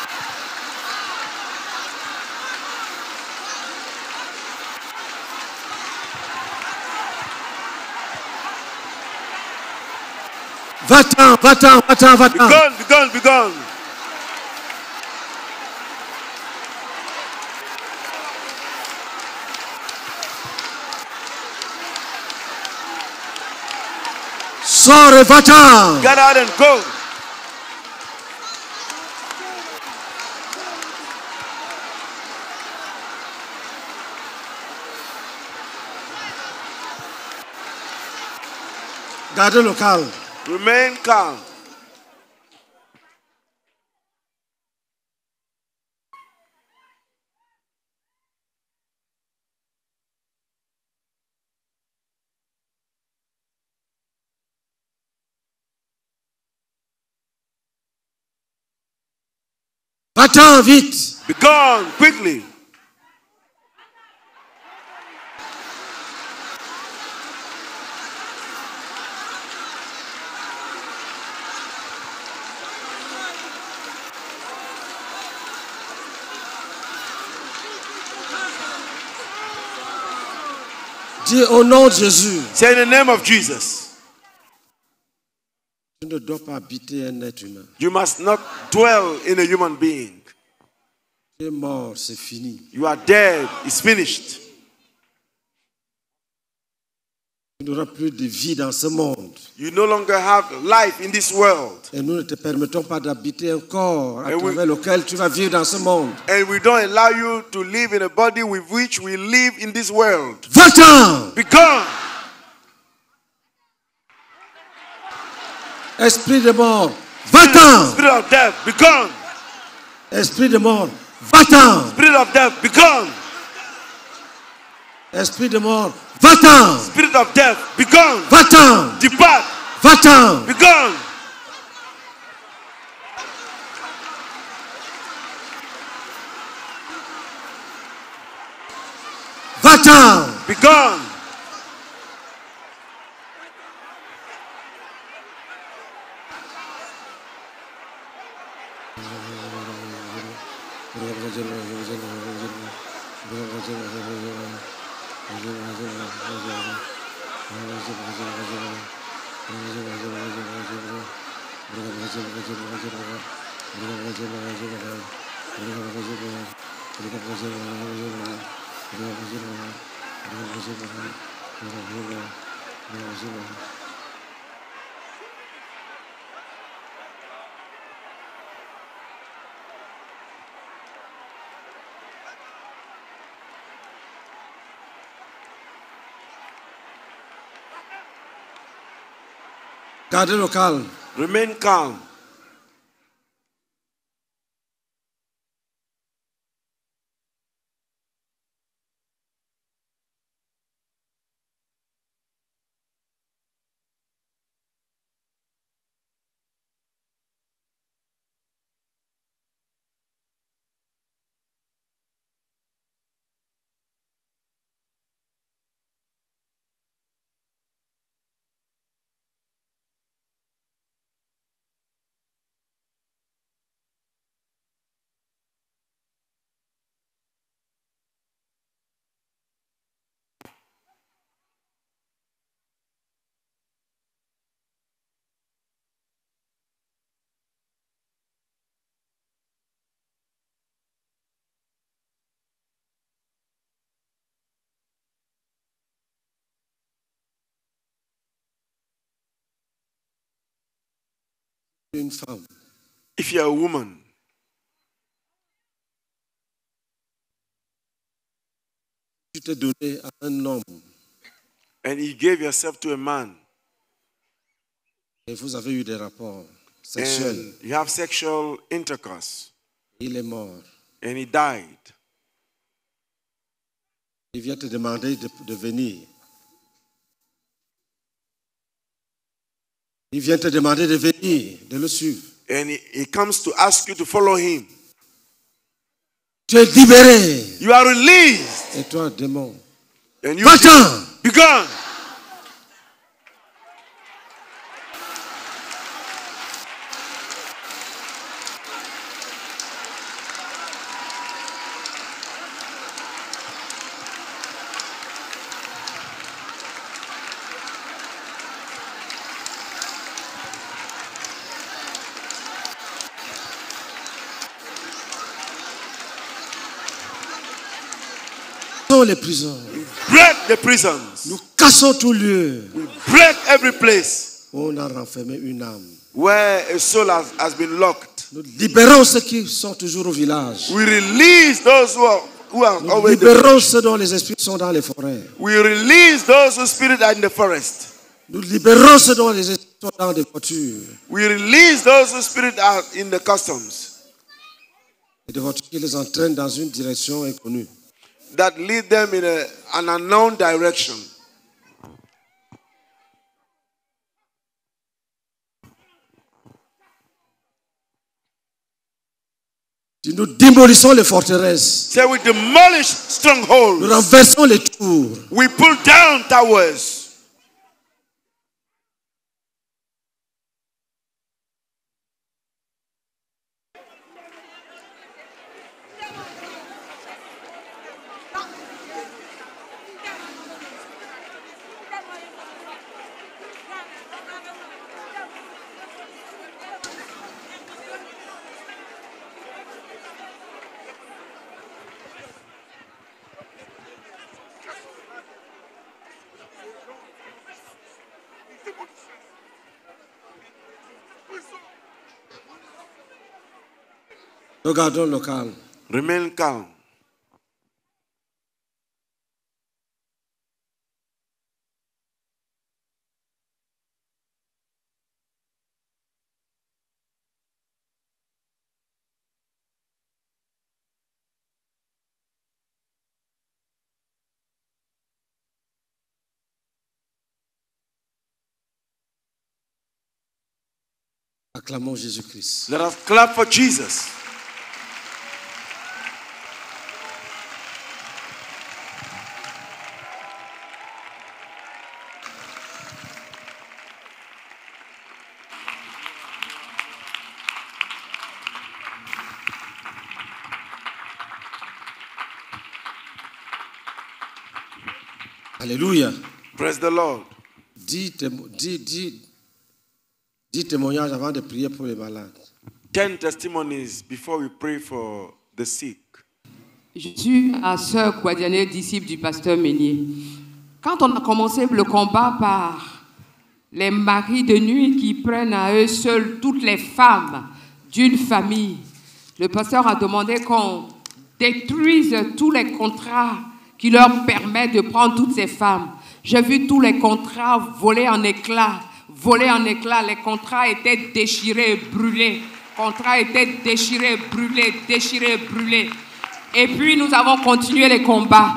Va-t'en, va-t'en, va-t'en, Be va-t'en. gone, be gone, be gone. Sors et va-t'en. Get out and go. Garde le calme. Remain calm. Va-t'en vite. Be gone quickly. Dis au nom de Jésus. Say in the name of Jesus. Tu ne dois pas habiter un être humain. You must not dwell in a human being. Tu es mort, c'est fini. You are dead. It's finished. Tu n'auras plus de vie dans ce monde. You no longer have life in this world. Et nous ne te permettons pas d'habiter un corps à Et oui. travers lequel tu vas vivre dans ce monde. And we don't allow you to live in a body with which we live in this world. Va-t'en! Be gone. Esprit de mort, va-t'en! Spirit of death, be gone. Esprit de mort, va-t'en! Spirit of death, be gone. Esprit de mort, va-t'en! Spirit of death, be gone. Va-t'en! Depart, Va-t'en! be gone. Va-t'en! Be gone. Gardez le calme. Remain calm. Une femme. If you're a woman, Tu t'es donné à un homme and you gave yourself to a man, et vous avez eu des rapports sexuels. and you have sexual intercourse, Il est mort. and he died, Il vient te demander de, de venir. Il vient te demander de venir, de le suivre. and he, he comes to ask you to follow him. Tu es libéré. You are released, Et toi, démon, and you va-t'en! be gone. Les prisons. Break the prisons. Nous cassons tout lieu Break every place où on a renfermé une âme. where a soul has, has been locked. Nous libérons ceux qui sont toujours au village. We release those who are, who are Nous always libérons ceux dont les esprits sont dans les forêts. We release those whose spirits are in the forest. Nous libérons ceux dont les esprits sont dans des voitures. We release those whose spirits are in the customs Et des voitures qui les entraînent dans une direction inconnue. that lead them in a, an unknown direction. Si nous démolissons les forteresses, So we demolish strongholds. nous renversons les tours. We pull down towers. Nous gardons le calme. Remain calm. Acclamons Jésus-Christ. Let us clap for Jesus. Alléluia. Praise the Lord. Dix, témo- dix, dix, dix témoignages avant de prier pour les malades. Ten testimonies before we pray for the sick. Je suis la sœur Kouadiané, disciple du pasteur Meunier. Quand on a commencé le combat par les maris de nuit qui prennent à eux seuls toutes les femmes d'une famille, le pasteur a demandé qu'on détruise tous les contrats qui leur permettent de prendre toutes ces femmes. J'ai vu tous les contrats voler en éclats, voler en éclats. Les contrats étaient déchirés, brûlés. Les contrats étaient déchirés, brûlés, déchirés, brûlés. Et puis nous avons continué les combats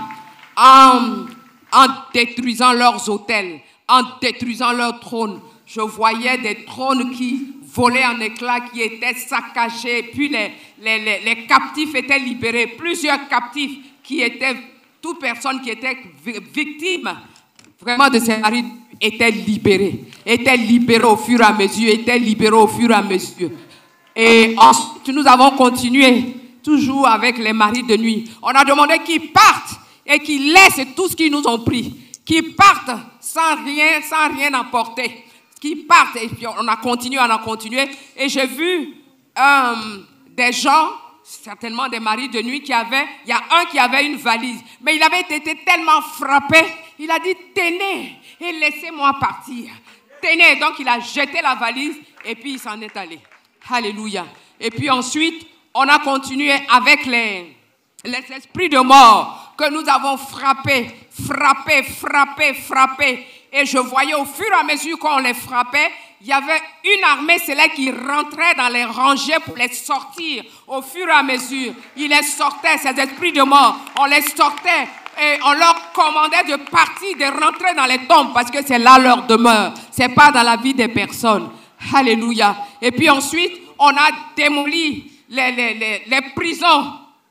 en, en détruisant leurs autels, en détruisant leurs trônes. Je voyais des trônes qui volaient en éclats, qui étaient saccagés. Puis les, les, les, les captifs étaient libérés. Plusieurs captifs qui étaient, toute personne qui était victime vraiment de ces maris étaient libérés. Étaient libérés au fur et à mesure, étaient libérés au fur et à mesure. Et ensuite nous avons continué. Toujours avec les maris de nuit. On a demandé qu'ils partent et qu'ils laissent tout ce qu'ils nous ont pris. Qu'ils partent sans rien, sans rien apporter. Qu'ils partent. Et puis on a continué, on a continué. Et j'ai vu euh, des gens, certainement des maris de nuit, qui avaient, il y a un qui avait une valise. Mais il avait été tellement frappé, il a dit, tenez et laissez-moi partir. Tenez. Donc il a jeté la valise et puis il s'en est allé. Alléluia. Et puis ensuite, on a continué avec les, les esprits de mort que nous avons frappés, frappés, frappés, frappés. Et je voyais au fur et à mesure qu'on les frappait, il y avait une armée céleste qui rentrait dans les rangées pour les sortir au fur et à mesure. Ils les sortaient, ces esprits de mort, on les sortait et on leur commandait de partir, de rentrer dans les tombes parce que c'est là leur demeure. Ce n'est pas dans la vie des personnes. Alléluia. Et puis ensuite, on a démoli Les, les, les, les prisons,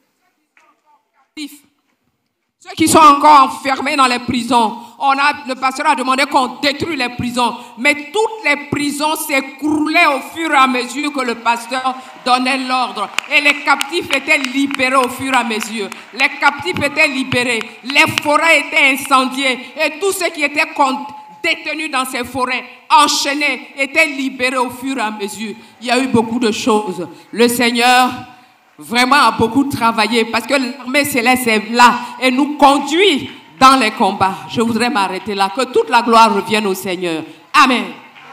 ceux qui sont encore enfermés dans les prisons, on a, le pasteur a demandé qu'on détruise les prisons, mais toutes les prisons s'écroulaient au fur et à mesure que le pasteur donnait l'ordre, et les captifs étaient libérés au fur et à mesure. Les captifs étaient libérés, les forêts étaient incendiées, et tous ceux qui étaient détenus dans ces forêts, enchaînés, étaient libérés au fur et à mesure. Il y a eu beaucoup de choses. Le Seigneur vraiment a beaucoup travaillé parce que l'armée céleste est là et nous conduit dans les combats. Je voudrais m'arrêter là. Que toute la gloire revienne au Seigneur. Amen.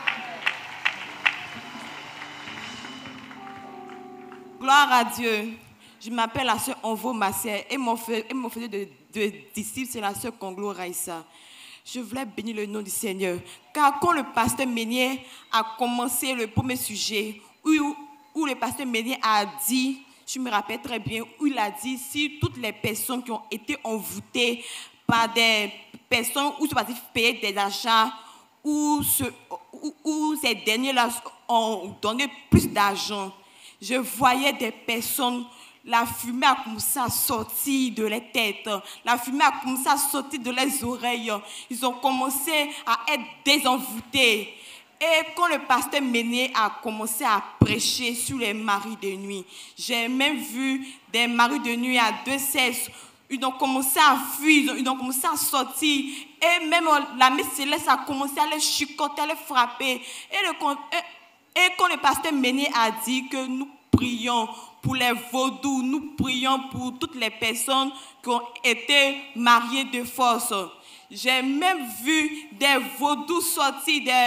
Gloire à Dieu. Je m'appelle la sœur Onvo Massier et mon frère de, de disciple, c'est la sœur Konglo Raissa. Je voulais bénir le nom du Seigneur. Car quand le pasteur Meunier a commencé le premier sujet, où, où le pasteur Meunier a dit, je me rappelle très bien, où il a dit, si toutes les personnes qui ont été envoûtées par des personnes où se payer des achats, où, ce, où, où ces derniers-là ont donné plus d'argent, je voyais des personnes. La fumée a commencé à sortir de leurs têtes. La fumée a commencé à sortir de leurs oreilles. Ils ont commencé à être désenvoûtés. Et quand le pasteur Meunier a commencé à prêcher sur les maris de nuit, j'ai même vu des maris de nuit à deux sexes. Ils ont commencé à fuir, ils ont commencé à sortir. Et même l'armée céleste a commencé à les chicoter, à les frapper. Et, le, et, et quand le pasteur Meunier a dit que nous prions pour les vaudous, nous prions pour toutes les personnes qui ont été mariées de force. J'ai même vu des vaudous sortir, des,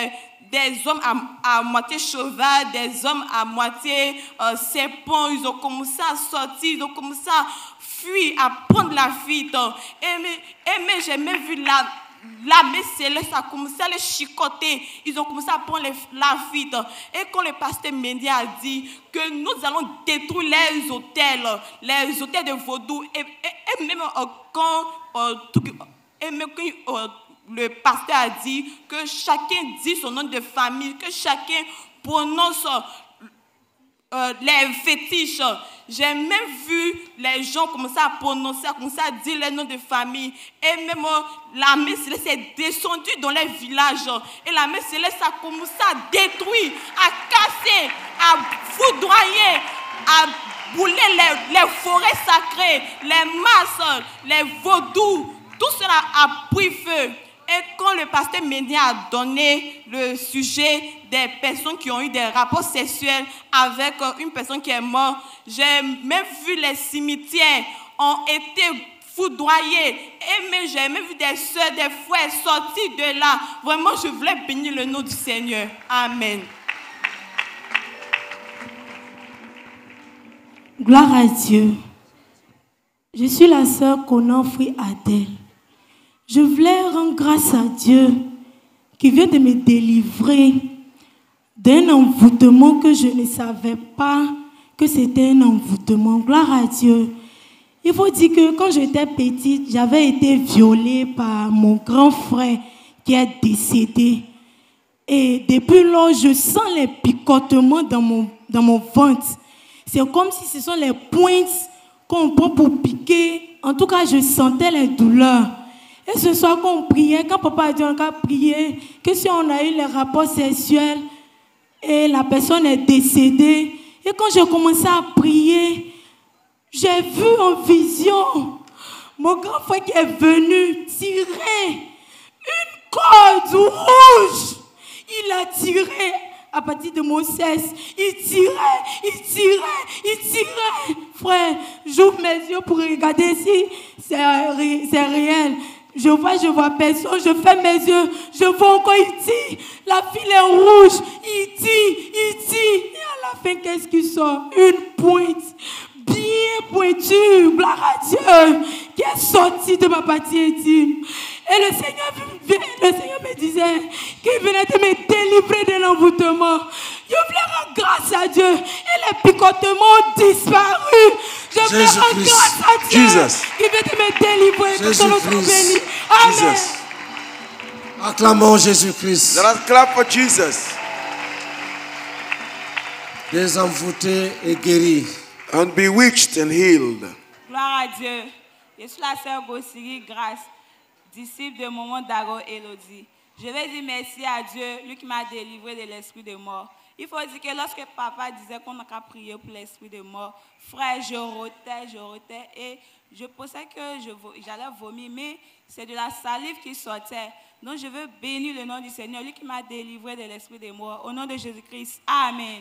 des hommes à, à moitié cheval, des hommes à moitié euh, serpent. Ils ont commencé à sortir, ils ont commencé à fuir, à prendre la fuite. Et mais, et mais j'ai même vu la, l'armée céleste a commencé à les chicoter. Ils ont commencé à prendre les, la fuite. Et quand le pasteur Mendy a dit que nous allons détruire les hôtels, les hôtels de vaudou, et, et, et même euh, quand, euh, tout, et même quand euh, le pasteur a dit que chacun dit son nom de famille, que chacun prononce euh, les fétiches. J'ai même vu les gens commencer à prononcer, à commencer à dire les noms de famille. Et même euh, l'armée céleste est descendue dans les villages. Et l'armée céleste a commencé à détruire, à casser, à foudroyer, à brûler les, les forêts sacrées, les masses, les vaudous. Tout cela a pris feu. Et quand le pasteur Mendy a donné le sujet des personnes qui ont eu des rapports sexuels avec une personne qui est morte, j'ai même vu les cimetières ont été foudroyés. Et même j'ai même vu des soeurs, des frères sortir de là. Vraiment, je voulais bénir le nom du Seigneur. Amen. Gloire à Dieu. Je suis la sœur Kononfri Adèle. Je voulais rendre grâce à Dieu qui vient de me délivrer d'un envoûtement que je ne savais pas que c'était un envoûtement. Gloire à Dieu. Il faut dire que quand j'étais petite, j'avais été violée par mon grand frère qui est décédé. Et depuis lors, je sens les picotements dans mon, dans mon ventre. C'est comme si ce sont les pointes qu'on prend pour piquer. En tout cas, je sentais les douleurs. Et ce soir, quand on priait, quand papa a dit on a prié, que si on a eu les rapports sexuels et la personne est décédée, et quand j'ai commencé à prier, j'ai vu en vision mon grand frère qui est venu tirer une corde rouge. Il a tiré à partir de mon cesse. Il tirait, il tirait, il tirait. Frère, j'ouvre mes yeux pour regarder si c'est réel. Je vois, je vois personne, je ferme mes yeux, je vois encore, il tire, la file est rouge, il tire, il tire, et à la fin, qu'est-ce qui sort? Une pointe, bien pointue, gloire à Dieu, qui est sortie de ma partie intime. Et le Seigneur, le Seigneur me disait qu'il venait de me délivrer de l'envoûtement. Je voulais rendre grâce à Dieu, et les picotements ont disparu. Je voulais rendre grâce à Dieu, Jesus. qui vient de me délivrer. Que son nom soit béni. Amen. Jesus. Acclamons Jésus-Christ. Let us clap for Jesus. Des envoûtés et guéris. And bewitched and healed. Gloire à Dieu. Je suis la sœur Gossiri Grâce, disciple de Maman Dago Elodie. Je vais dire merci à Dieu, lui qui m'a délivré de l'esprit de mort. Il faut dire que lorsque papa disait qu'on n'a qu'à prier pour l'esprit de mort, frère, je rotais, je rotais et je pensais que j'allais vomir, mais c'est de la salive qui sortait. Donc je veux bénir le nom du Seigneur, lui qui m'a délivré de l'esprit de mort. Au nom de Jésus-Christ, Amen.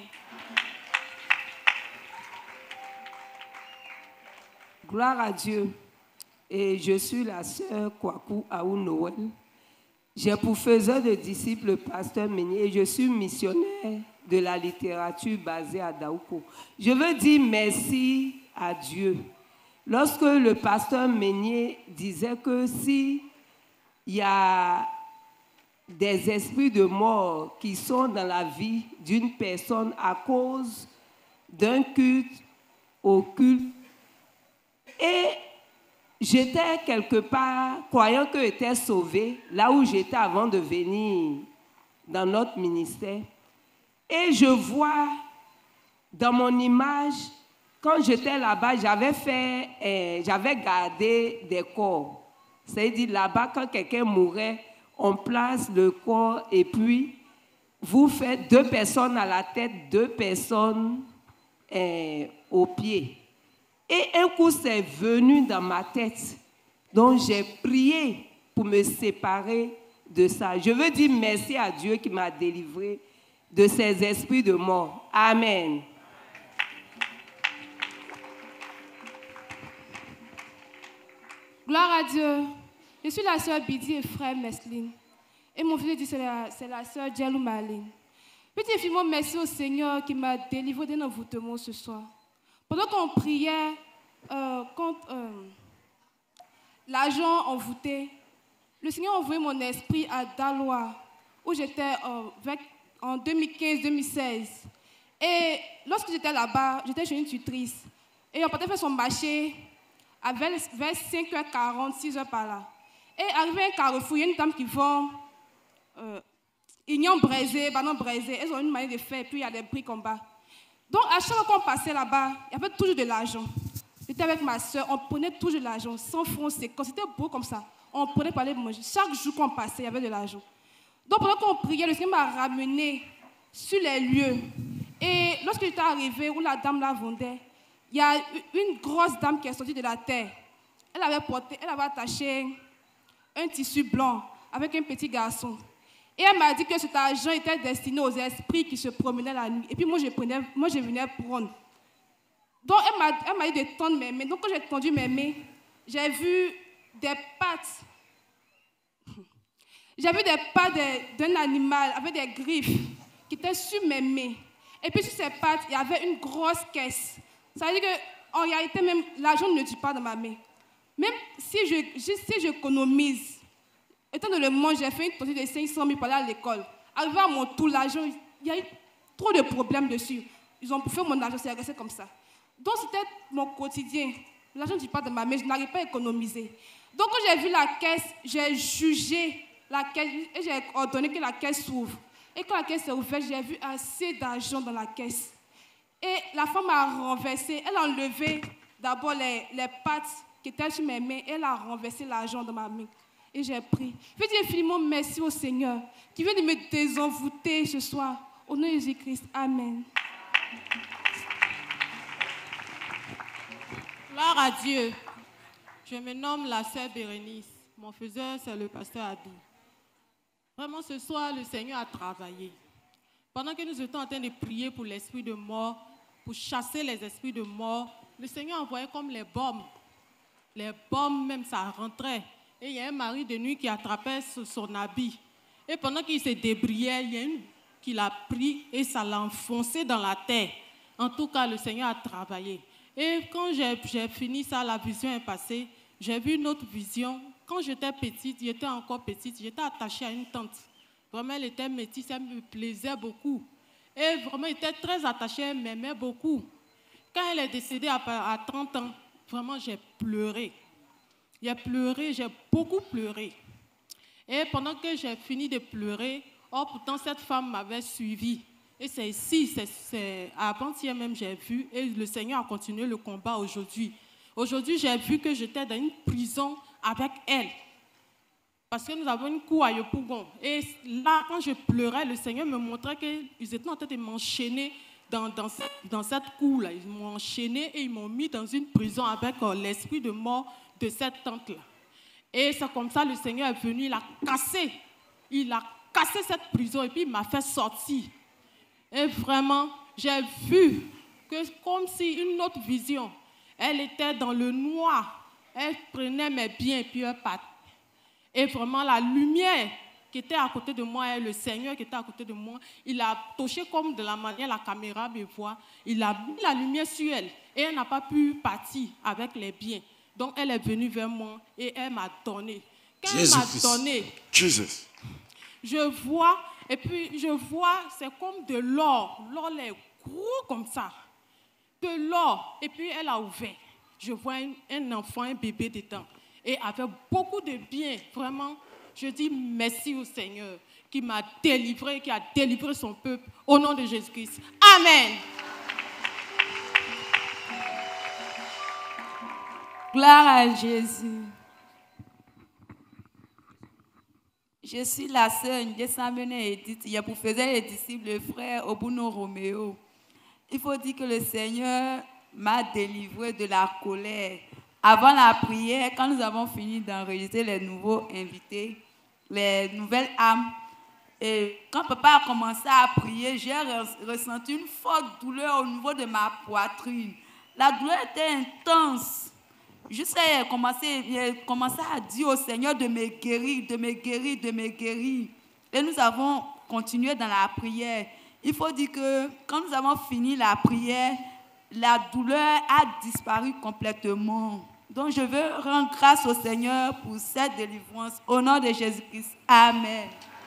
Gloire à Dieu. Et je suis la sœur Kwaku Aou Noël. J'ai pour faiseur de disciple le pasteur Mendy et je suis missionnaire de la littérature basée à Daouko. Je veux dire merci à Dieu. Lorsque le pasteur Mendy disait que si il y a des esprits de mort qui sont dans la vie d'une personne à cause d'un culte au culte, et j'étais quelque part, croyant que j'étais sauvée, là où j'étais avant de venir dans notre ministère. Et je vois dans mon image, quand j'étais là-bas, j'avais fait, euh, j'avais gardé des corps. C'est-à-dire là-bas, quand quelqu'un mourait, on place le corps et puis vous faites deux personnes à la tête, deux personnes euh, aux pieds. Et un coup, c'est venu dans ma tête. Donc, j'ai prié pour me séparer de ça. Je veux dire merci à Dieu qui m'a délivré de ces esprits de mort. Amen. Gloire à Dieu. Je suis la sœur Bidi et frère Mesline. Et mon fils dit, c'est la, c'est la sœur Djelou Maline. Petit infiniment merci au Seigneur qui m'a délivré d'un envoûtement ce soir. Pendant qu'on priait euh, contre euh, l'agent envoûté, le Seigneur a envoyé mon esprit à Daloa, où j'étais euh, en deux mille quinze deux mille seize. Et lorsque j'étais là-bas, j'étais chez une tutrice. Et on partait faire son marché vers cinq heures quarante, six heures par là. Et arrivé à un carrefour, il y a une dame qui vend euh, ignan braisé, bananes braisé. Elles ont une manière de faire, et puis il y a des briques en bas. Donc à chaque fois qu'on passait là-bas, il y avait toujours de l'argent. J'étais avec ma soeur, on prenait toujours de l'argent, cent francs, cinquante. C'était beau comme ça. On prenait pour aller manger. Chaque jour qu'on passait, il y avait de l'argent. Donc pendant qu'on priait, le Seigneur m'a ramené sur les lieux. Et lorsque j'étais arrivée, où la dame la vendait, il y a une grosse dame qui est sortie de la terre. Elle avait porté, elle avait attaché un tissu blanc avec un petit garçon. Et elle m'a dit que cet argent était destiné aux esprits qui se promenaient la nuit. Et puis moi, je, prenais, moi, je venais prendre. Donc elle m'a, elle m'a dit de tendre mes mains. Donc quand j'ai tendu mes mains, j'ai vu des pattes. J'ai vu des pattes d'un animal avec des griffes qui étaient sur mes mains. Et puis sur ces pattes, il y avait une grosse caisse. Ça veut dire qu'en réalité, même l'argent ne dit pas dans ma main. Même si je, si j'économise, étant dans le monde, j'ai fait une tournée de cinq cent mille pour aller à l'école. Arrivé à mon tour, l'argent, il y a eu trop de problèmes dessus. Ils ont bouffé mon argent, c'est resté comme ça. Donc c'était mon quotidien. L'argent ne dit pas dans ma main, je n'arrive pas à économiser. Donc quand j'ai vu la caisse, j'ai jugé la caisse et j'ai ordonné que la caisse s'ouvre. Et quand la caisse s'est ouverte, j'ai vu assez d'argent dans la caisse. Et la femme a renversé, elle a enlevé d'abord les, les pattes qui étaient sur mes mains, et elle a renversé l'argent dans ma main. Et j'ai pris. Je dis infiniment merci au Seigneur qui vient de me désenvoûter ce soir. Au nom de Jésus-Christ. Amen. Gloire à Dieu. Je me nomme la sœur Bérénice. Mon faiseur, c'est le pasteur Adi. Vraiment, ce soir, le Seigneur a travaillé. Pendant que nous étions en train de prier pour l'esprit de mort, pour chasser les esprits de mort, le Seigneur envoyait comme les bombes. Les bombes, même, ça rentrait. Et il y a un mari de nuit qui attrapait son habit. Et pendant qu'il se débrayait, il y a une qui l'a pris et ça l'a enfoncé dans la terre. En tout cas, le Seigneur a travaillé. Et quand j'ai, j'ai fini ça, la vision est passée. J'ai vu une autre vision. Quand j'étais petite, j'étais encore petite, j'étais attachée à une tante. Vraiment, elle était métisse, elle me plaisait beaucoup. Et vraiment, elle était très attachée, elle m'aimait beaucoup. Quand elle est décédée à trente ans, vraiment, j'ai pleuré. J'ai pleuré, j'ai beaucoup pleuré. Et pendant que j'ai fini de pleurer, oh, pourtant, cette femme m'avait suivi. Et c'est ici, c'est, c'est avant-hier même, j'ai vu, et le Seigneur a continué le combat aujourd'hui. Aujourd'hui, j'ai vu que j'étais dans une prison avec elle. Parce que nous avons une cour à Yopougon. Et là, quand je pleurais, le Seigneur me montrait qu'ils étaient en train de m'enchaîner dans, dans, dans cette cour-là. Ils m'ont enchaîné et ils m'ont mis dans une prison avec euh, l'esprit de mort de cette tante-là. Et c'est comme ça, le Seigneur est venu, il a cassé. Il a cassé cette prison et puis il m'a fait sortir. Et vraiment, j'ai vu que comme si une autre vision, elle était dans le noir. Elle prenait mes biens et puis elle partait. Et vraiment, la lumière qui était à côté de moi et le Seigneur qui était à côté de moi, il a touché comme de la manière la caméra me voit. Il a mis la lumière sur elle et elle n'a pas pu partir avec les biens. Donc, elle est venue vers moi et elle m'a donné. Quand elle m'a donné, Jesus. je vois, et puis je vois, c'est comme de l'or. L'or est gros comme ça. De l'or. Et puis, elle a ouvert. Je vois un, un enfant, un bébé dedans. Et avec beaucoup de biens, vraiment, je dis merci au Seigneur qui m'a délivré, qui a délivré son peuple au nom de Jésus-Christ. Amen. Gloire à Jésus. Je suis la sœur Ndjesamene Edith. Il y a pour faire les disciples, le frère Obuno Roméo. Il faut dire que le Seigneur m'a délivré de la colère. Avant la prière, quand nous avons fini d'enregistrer les nouveaux invités, les nouvelles âmes, et quand papa a commencé à prier, j'ai ressenti une forte douleur au niveau de ma poitrine. La douleur était intense. Jusqu'à commencer, j'ai commencé à dire au Seigneur de me guérir, de me guérir, de me guérir. Et nous avons continué dans la prière. Il faut dire que quand nous avons fini la prière, la douleur a disparu complètement. Donc je veux rendre grâce au Seigneur pour cette délivrance. Au nom de Jésus-Christ. Amen.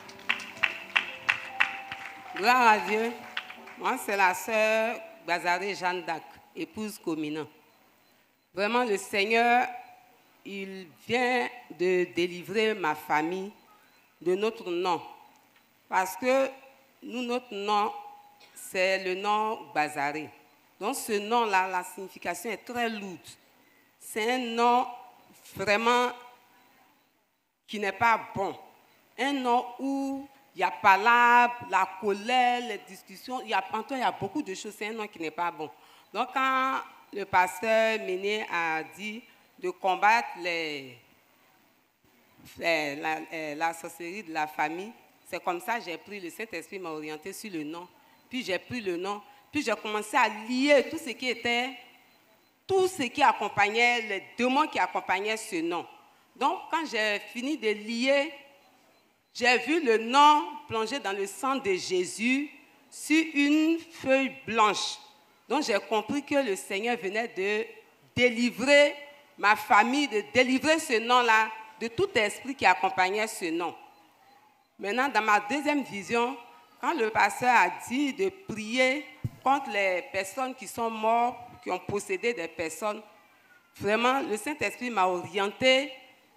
Gloire à Dieu. Moi, c'est la sœur Bazaré Jeanne d'Arc, épouse Comina. Vraiment, le Seigneur, il vient de délivrer ma famille de notre nom. Parce que nous, notre nom, c'est le nom Bazaré. Donc, ce nom-là, la signification est très lourde. C'est un nom vraiment qui n'est pas bon. Un nom où il y a palabre, la colère, les discussions. Il y a, en tout cas, il y a beaucoup de choses. C'est un nom qui n'est pas bon. Donc, quand le pasteur Méné a dit de combattre les, les, la, la sorcellerie de la famille, c'est comme ça que j'ai pris, le Saint-Esprit m'a orienté sur le nom. Puis j'ai pris le nom. Puis j'ai commencé à lier tout ce qui était, tout ce qui accompagnait, les démons qui accompagnaient ce nom. Donc, quand j'ai fini de lier, j'ai vu le nom plongé dans le sang de Jésus sur une feuille blanche. Donc, j'ai compris que le Seigneur venait de délivrer ma famille, de délivrer ce nom-là de tout esprit qui accompagnait ce nom. Maintenant, dans ma deuxième vision, quand le pasteur a dit de prier contre les personnes qui sont mortes, qui ont possédé des personnes, vraiment, le Saint-Esprit m'a orienté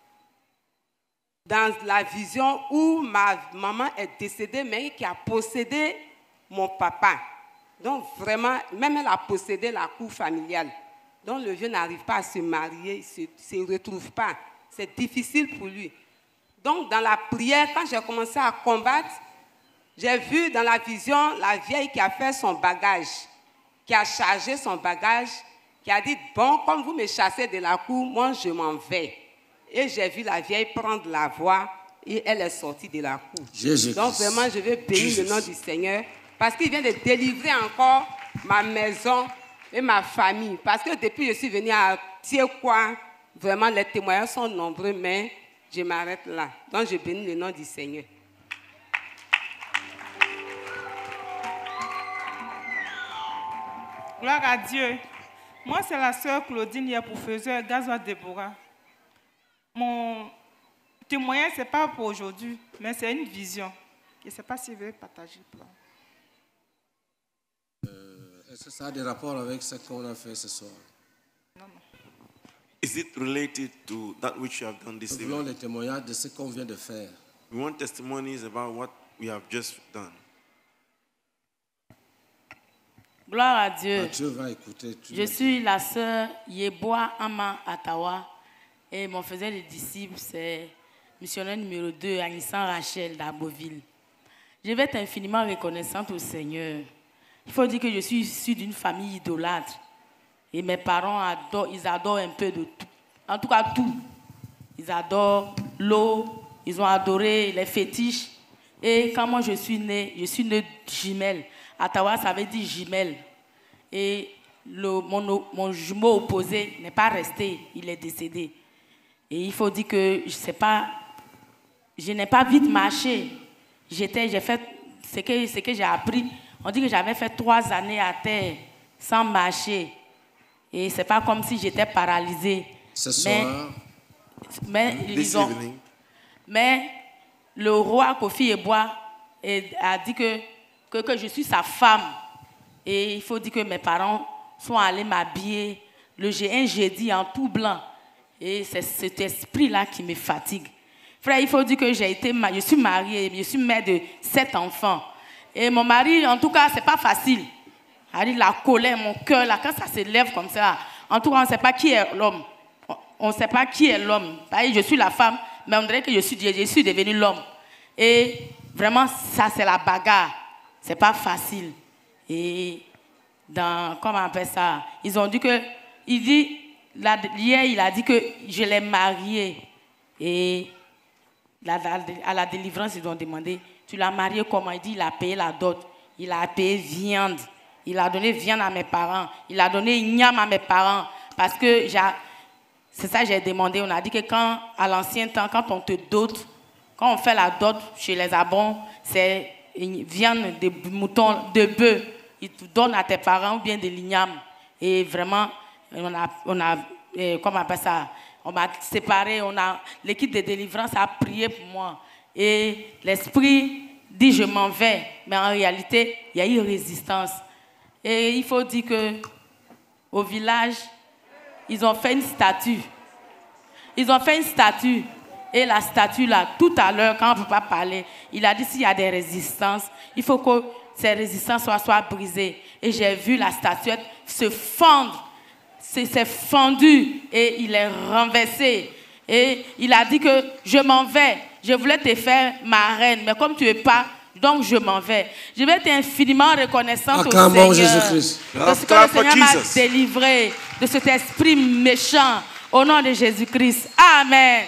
dans la vision où ma maman est décédée, mais qui a possédé mon papa. Donc, vraiment, même elle a possédé la cour familiale. Donc, le vieux n'arrive pas à se marier, il ne se, se retrouve pas. C'est difficile pour lui. Donc, dans la prière, quand j'ai commencé à combattre, j'ai vu dans la vision la vieille qui a fait son bagage, qui a chargé son bagage, qui a dit, bon, comme vous me chassez de la cour, moi, je m'en vais. Et j'ai vu la vieille prendre la voie et elle est sortie de la cour. Jésus Donc, vraiment, je veux bénir Jésus. Le nom du Seigneur parce qu'il vient de délivrer encore ma maison et ma famille. Parce que depuis que je suis venue à Tiekwa, vraiment, les témoignages sont nombreux, mais je m'arrête là. Donc, je bénis le nom du Seigneur. Gloire à Dieu. Moi, c'est la sœur Claudine Yapoufeuseur, Gazoua Déborah. Mon témoignage, ce n'est pas pour aujourd'hui, mais c'est une vision. Je ne sais pas si vous voulez partager le plan. Euh, Est-ce que ça a des rapports avec ce qu'on a fait ce soir? Non, non. Is it related to that which you have done this Nous evening? voulons les témoignages de ce qu'on vient de faire. We want testimonies about what we have just done. Gloire à Dieu. Ah, Dieu va écouter. Je suis la sœur Yeboa Ama Atawa et mon frère de disciple, c'est missionnaire numéro deux, Anissan Rachel d'Arboville. Je vais être infiniment reconnaissante au Seigneur. Il faut dire que je suis issue d'une famille idolâtre et mes parents adorent, ils adorent un peu de tout. En tout cas, tout. Ils adorent l'eau, ils ont adoré les fétiches. Et quand moi je suis née, je suis née jumelle. Atawa, ça veut dire jumelle. Et le, mon, mon jumeau opposé n'est pas resté, il est décédé. Et il faut dire que je sais pas, je n'ai pas vite marché. J'étais, j'ai fait ce que, ce que j'ai appris. On dit que j'avais fait trois années à terre sans marcher. Et c'est pas comme si j'étais paralysée. Ce soir, mais, mais, ils ont, mais le roi Kofi Eboa a dit que, que, que je suis sa femme. Et il faut dire que mes parents sont allés m'habiller le un jeudi en tout blanc. Et c'est cet esprit-là qui me fatigue. Frère, il faut dire que j'ai été, je suis mariée, je suis mère de sept enfants. Et mon mari, en tout cas, c'est pas facile. La colère, mon cœur, là, quand ça s'élève comme ça, en tout cas, on ne sait pas qui est l'homme. On ne sait pas qui est l'homme. Je suis la femme, mais on dirait que je suis, je suis devenue l'homme. Et vraiment, ça, c'est la bagarre. C'est pas facile. Et dans, comment on appelle ça, ils ont dit que, il dit, la, hier, il a dit que je l'ai marié. Et la, la, à la délivrance, ils ont demandé, tu l'as marié comment? Il dit, il a payé la dot. Il a payé viande. Il a donné viande à mes parents. Il a donné igname à mes parents. Parce que c'est ça que j'ai demandé. On a dit que quand, à l'ancien temps, quand on te dote, quand on fait la dot chez les Abons, c'est une viande de mouton, de bœuf. Ils te donnent à tes parents ou bien de l'igname. Et vraiment, on a, on a eh, comment on appelle ça, on m'a séparé, on a, l'équipe de délivrance a prié pour moi. Et l'esprit dit je m'en vais, mais en réalité, il y a eu résistance. Et il faut dire que au village, ils ont fait une statue. Ils ont fait une statue. Et la statue là, tout à l'heure, quand on ne peut pas parler, il a dit s'il y a des résistances, il faut que ces résistances soient, soient brisées. Et j'ai vu la statuette se fendre. C'est fendu et il est renversé. Et il a dit que je m'en vais. Je voulais te faire ma reine, mais comme tu n'es pas, donc je m'en vais. Je vais être infiniment reconnaissante au Seigneur Jésus-Christ. de ce que le Seigneur m'a délivré de cet esprit méchant au nom de Jésus-Christ. Amen.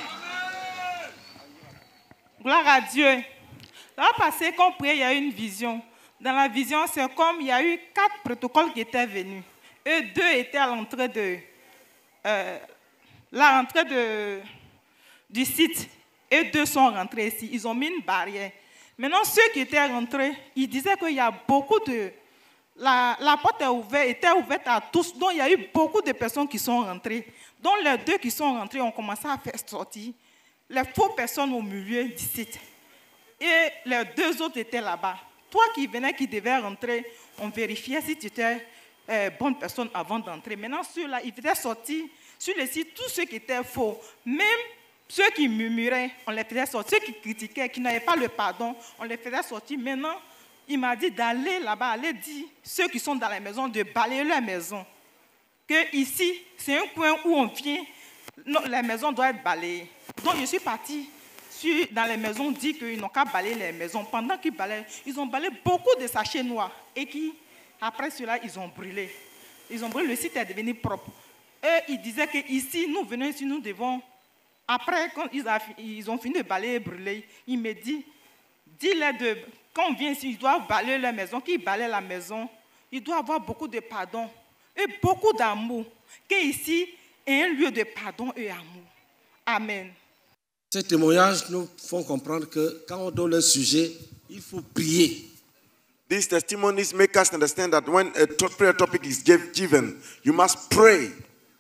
Gloire à Dieu. Dans le passé, quand on priait, il y a eu une vision. Dans la vision, c'est comme il y a eu quatre protocoles qui étaient venus. Eux deux étaient à l'entrée de euh, la rentrée de, du site. Et deux sont rentrés ici. Ils ont mis une barrière. Maintenant, ceux qui étaient rentrés, ils disaient qu'il y a beaucoup de... La, la porte est ouverte, était ouverte à tous. Donc, il y a eu beaucoup de personnes qui sont rentrées. Donc, les deux qui sont rentrés ont commencé à faire sortir les fausses personnes au milieu du site. Et les deux autres étaient là-bas. Toi qui venais, qui devais rentrer, on vérifiait si tu étais euh, bonne personne avant d'entrer. Maintenant, ceux-là, ils faisaient sortir sur le site tous ceux qui étaient faux. Même ceux qui murmuraient, on les faisait sortir. Ceux qui critiquaient, qui n'avaient pas le pardon, on les faisait sortir. Maintenant, il m'a dit d'aller là-bas, aller dire ceux qui sont dans la maison, de balayer leur maison. Que ici, c'est un coin où on vient, non, la maison doit être balayée. Donc, je suis partie sur, dans les maisons, dire qu'ils n'ont qu'à balayer les maisons. Pendant qu'ils balayaient, ils ont balayé beaucoup de sachets noirs. Et qui, après cela, ils ont brûlé. Ils ont brûlé, le site est devenu propre. Eux, ils disaient qu'ici, nous venons ici, nous devons... Après, quand ils, a, ils ont fini de balayer et brûler, il me dit, dis-leur de... Quand on vient ici, ils doivent balayer leur maison. Qu'ils balayent la maison, ils doivent avoir beaucoup de pardon et beaucoup d'amour. Qu'ici est un lieu de pardon et amour. Amen. Ces témoignages nous font comprendre que quand on donne un sujet, il faut prier. These testimonies make us understand that when a to- prayer topic is give, given, you must pray.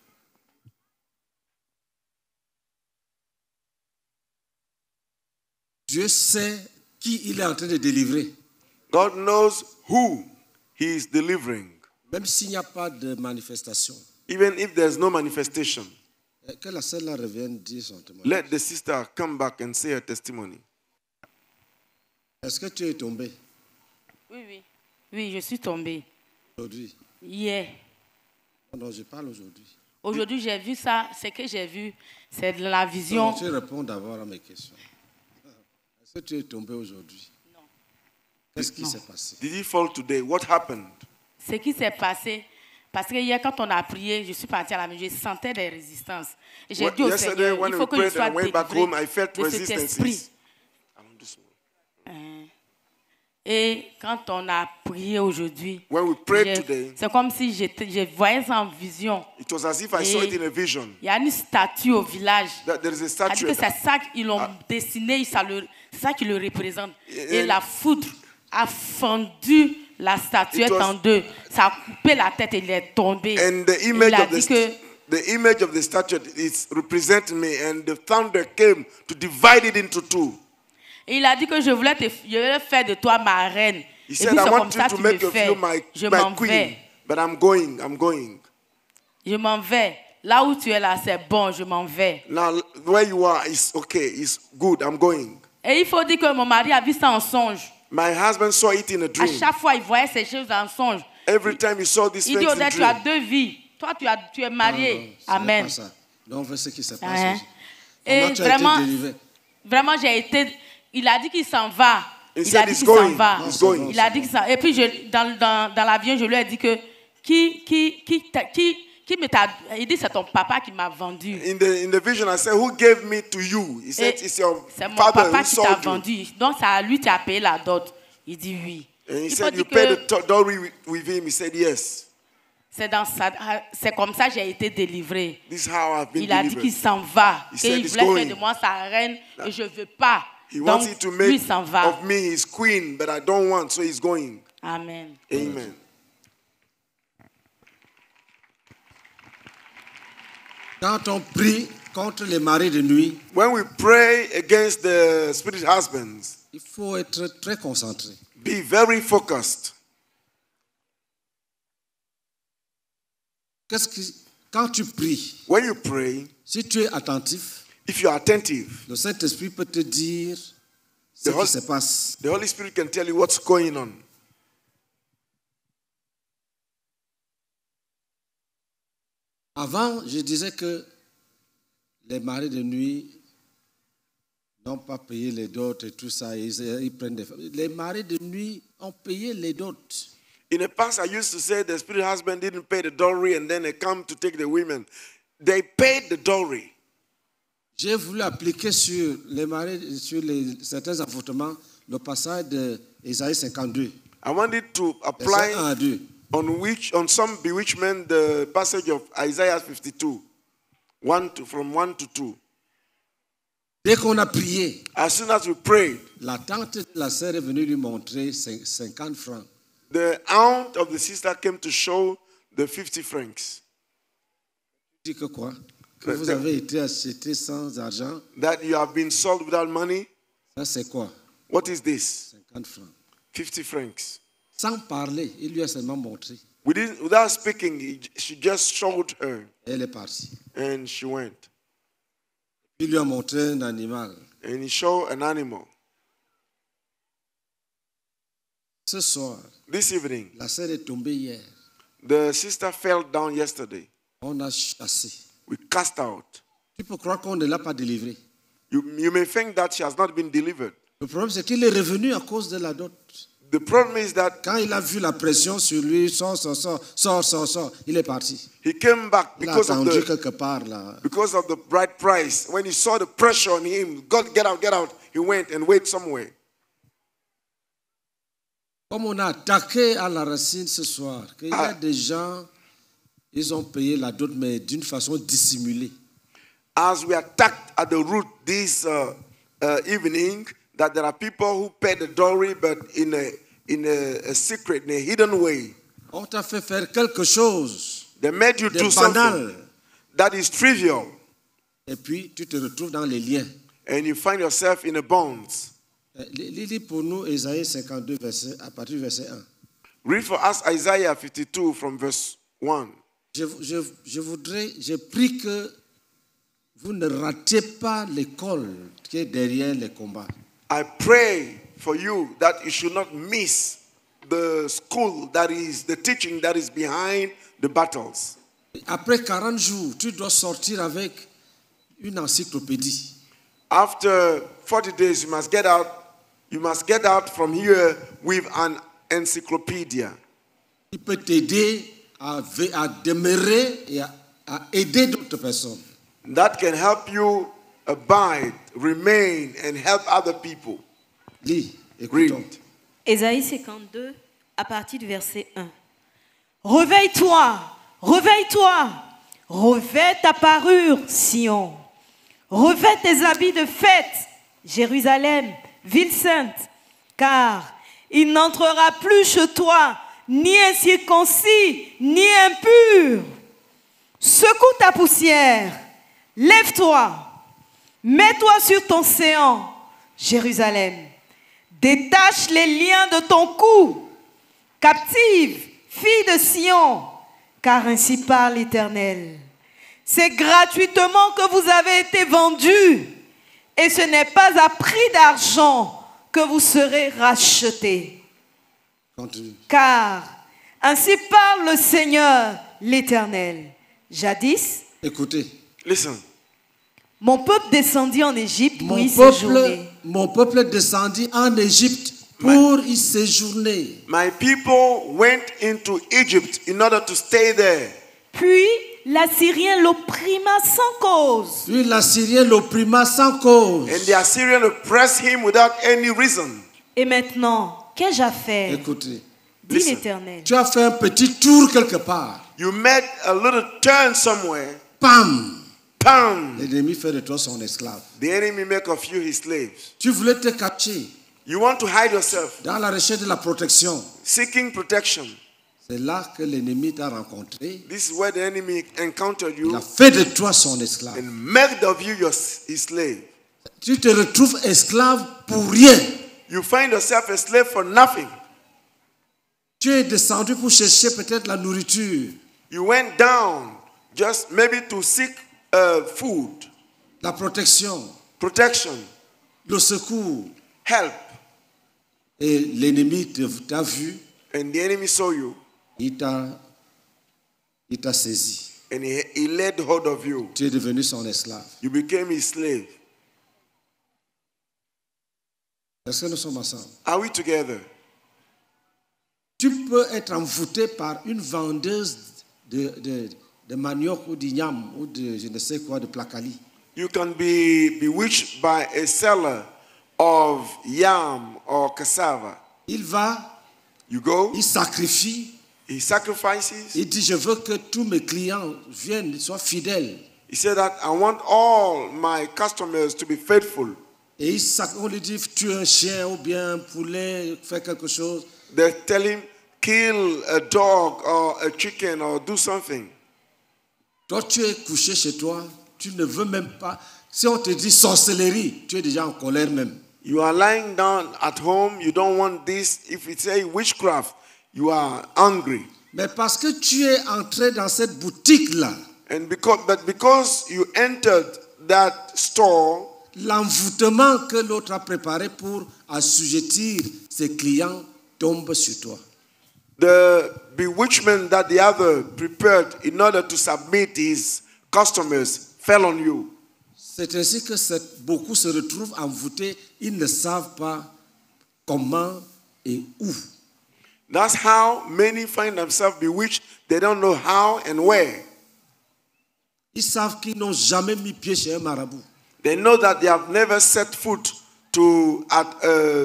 Dieu sait qui il est en train de délivrer. God knows who he is delivering. Même s'il n'y a pas de manifestation. Even if there's no manifestation. Que la sœur là revienne dire son témoignage. Let the sister come back and say her testimony. Est-ce que tu es tombé? Oui, oui. Oui, je suis tombée. Aujourd'hui? Hier. Non, non, je parle aujourd'hui. Aujourd'hui, j'ai vu ça. Ce que j'ai vu, c'est de la vision. Non, tu réponds d'abord à mes questions. Est-ce que tu es tombé aujourd'hui? Non. Qu'est-ce qui s'est passé? Did you fall today? What happened? Ce qui s'est passé, parce que hier, quand on a prié, je suis partie à la maison, je sentais des résistances. Et j'ai dit au Seigneur, il faut que je sois délivrée de cet esprit. Et quand on a prié aujourd'hui, c'est comme si je voyais ça en vision. It was as if I saw it in a vision. Il y a une statue au village. There is a statue. C'est ça qu'ils l'ont ah. dessiné, c'est ça qui le représente. Et, et la foudre a fendu la statuette was, en deux. Ça a coupé la tête et il est tombé. And the image, il a of the, dit que, the image of the statue is representing me, and the thunder came to divide it into two. Et il a dit que je voulais te, je voulais faire de toi ma reine. He said, I want you to make you feel my, je my queen, vais. But I'm going, I'm going. Je m'en vais. Là où tu es là, c'est bon, je m'en vais. Now, where you are is okay, it's good, I'm going. Et il faut dire que mon mari a vu ça en songe. My husband saw it in a dream. À chaque fois, il voyait ces choses en songe. Every time he saw this il dit, Odette, tu as deux vies. Toi, tu, as, tu es marié. Non, non, Amen. Pas ça. Donc, on veut ce qui se passe. Hein? Et vraiment, vraiment, j'ai été... Il a dit qu'il s'en va. He il a dit qu'il s'en va. Going. Il a dit qu'il s'en va. Et puis, je, dans, dans, dans l'avion, je lui ai dit que... Qui, qui, qui, qui, qui me t'a... Il dit, c'est ton papa qui m'a vendu. In the, in the vision, I said, who gave me to you? He said, it's your c'est mon father papa who qui t'a sold vendu. you. Donc, c'est à lui tu as payé la dot. Il dit oui. And he il said, you que... paid the dowry with, with him. He said, yes. C'est, dans sa, c'est comme ça que j'ai été délivré. This is how I've been il a delivered. dit qu'il s'en va. He qu'il voulait going. faire de moi sa reine. No. Et je ne veux pas. He wants Donc, it to lui make s'en va. of me his queen, but I don't want, so he's going. Amen. Amen. Quand on prie contre les maris de nuit, when we pray against the spirit husbands, il faut être très concentré. Be very focused. Qu'est-ce que, quand tu pries, when you pray, si tu es attentif, if you are attentive, le Saint-Esprit peut te dire ce the qui Holy, se passe. the Holy Spirit can tell you what's going on. Avant, je disais que les maris de nuit n'ont pas payé les dots et tout ça. Ils, ils prennent des... Les maris de nuit ont payé les dots. In the past, I used to say the spirit husband didn't pay the dowry and then they come to take the women. They paid the dowry. J'ai voulu appliquer sur les maris, sur les, certains affrontements, le passage de Isaïe cinquante-deux. I wanted to apply on which on some bewitchment the passage of Isaiah fifty-two, one to, from one to two. Dès qu'on a prié, as soon as we prayed, la tante de la sœur est venue lui montrer cinquante francs. The aunt of the sister came to show the fifty francs. Tu dis que quoi? Que vous avez été acheté sans argent? That you have been sold without money? Ça c'est quoi? What is this? cinquante francs. fifty francs. Sans parler, il lui a seulement montré. Without speaking, he, she just showed her. Elle est partie. And she went. Il lui a montré un animal. And he showed an animal. Ce soir, this evening, la sœur est tombée hier. The sister fell down yesterday. On a chassé. We cast out. Tu peux croire qu'on ne l'a pas délivrée. You, you may think that she has not been delivered. Le problème, c'est qu'il est revenu à cause de la dot. The problem is that quand il a vu la pression sur lui, sort, sort, sort, sort, sort, sort, il est parti. He came back because il a of attendu the quelque part là. because of the bright price. When he saw the pressure on him, God, get out, get out. He went and waited somewhere. Comme on a attaqué à la racine ce soir, qu'il y a Ah. des gens, ils ont payé la dot, mais d'une façon dissimulée. As we attacked at the root this uh, uh, evening, that there are people who pay the dowry, but in a in a, a secret, in a hidden way. On t'a fait faire quelque chose. They made you de do banal. something that is trivial. Et puis tu te retrouves dans les liens. And you find yourself in a bonds. Lis pour nous Isaïe cinquante-deux, verset, à partir du verset un. Read for us Isaiah fifty-two from verse one. Je, je, je voudrais, je prie que vous ne ratiez pas l'école qui est derrière les combats. I pray for you that you should not miss the school that is, the teaching that is behind the battles. Après quarante jours, tu dois sortir avec une encyclopédie. After forty days, you must get out, you must get out from here with an encyclopedia. Il peut t'aider à, à demeurer et à, à aider d'autres personnes. That can help you abide, remain, and help other people. Lis, écoutons. Ésaïe cinquante-deux, à partir du verset un. Réveille-toi, réveille-toi, revêt ta parure, Sion. Revêt tes habits de fête, Jérusalem, ville sainte, car il n'entrera plus chez toi ni incirconcis, ni impur. Secoue ta poussière, lève-toi, mets-toi sur ton séant, Jérusalem. Détache les liens de ton cou, captive, fille de Sion, car ainsi parle l'Éternel. C'est gratuitement que vous avez été vendus, et ce n'est pas à prix d'argent que vous serez rachetés. Continue. Car ainsi parle le Seigneur, l'Éternel. Jadis, écoutez, listen. Mon peuple descendit en Égypte pour mon y peuple, séjourner. mon peuple descendit en Égypte pour y séjourner. My people went into Egypt in order to stay there. Puis l'Assyrien l'opprima sans cause. Puis l'Assyrien l'opprima sans cause. And the Assyrian oppressed him without any reason. Et maintenant, qu'ai-je à faire? Écoutez, dit l'Éternel. Tu as fait un petit tour quelque part. You made a little turn somewhere. Pam! pound. L'ennemi fait de toi son esclave. The enemy make of you his slaves. Tu voulais te cacher. You want to hide yourself. Dans la recherche de la protection. Seeking protection. C'est là que l'ennemi t'a rencontré. This is where the enemy encountered you. Il a fait de toi son esclave. And made of you your, his slave. Tu te retrouves esclave pour rien. You find yourself a slave for nothing. Tu es descendu pour chercher peut-être la nourriture. You went down just maybe to seek uh, food. La protection. Protection. Le secours. Help. Et l'ennemi t'a vu. And the enemy saw you. Il t'a, il t'a saisi. And he, he laid hold of you. Tu es devenu son esclave. You became his slave. Est-ce que nous sommes ensemble? Are we together? Tu peux être envoûté par une vendeuse de, de, de manioc ou d'igname ou de je ne sais quoi, de placali. You can be bewitched by a seller of yam or cassava. Il va, you go, il sacrifie, he sacrifices. Il dit, je veux que tous mes clients viennent, soient fidèles. He said that I want all my customers to be faithful. Et il, on lui dit, tue un chien ou bien un poulet, fais quelque chose. They tell him, kill a dog or a chicken or do something. Toi, tu es couché chez toi, tu ne veux même pas. Si on te dit sorcellerie, tu es déjà en colère même. You are lying down at home, you don't want this. If it's a witchcraft, you are angry. Mais parce que tu es entré dans cette boutique-là. And because, but because you entered that store, l'envoûtement que l'autre a préparé pour assujettir ses clients tombe sur toi. The bewitchment that the other prepared in order to submit his customers fell on you. C'est ainsi que beaucoup se retrouvent envoûtés, ils ne savent pas comment et où. That's how many find themselves bewitched. They don't know how and where. Ils savent qu'ils n'ont jamais mis pied chez un marabout. They know that they have never set foot to at a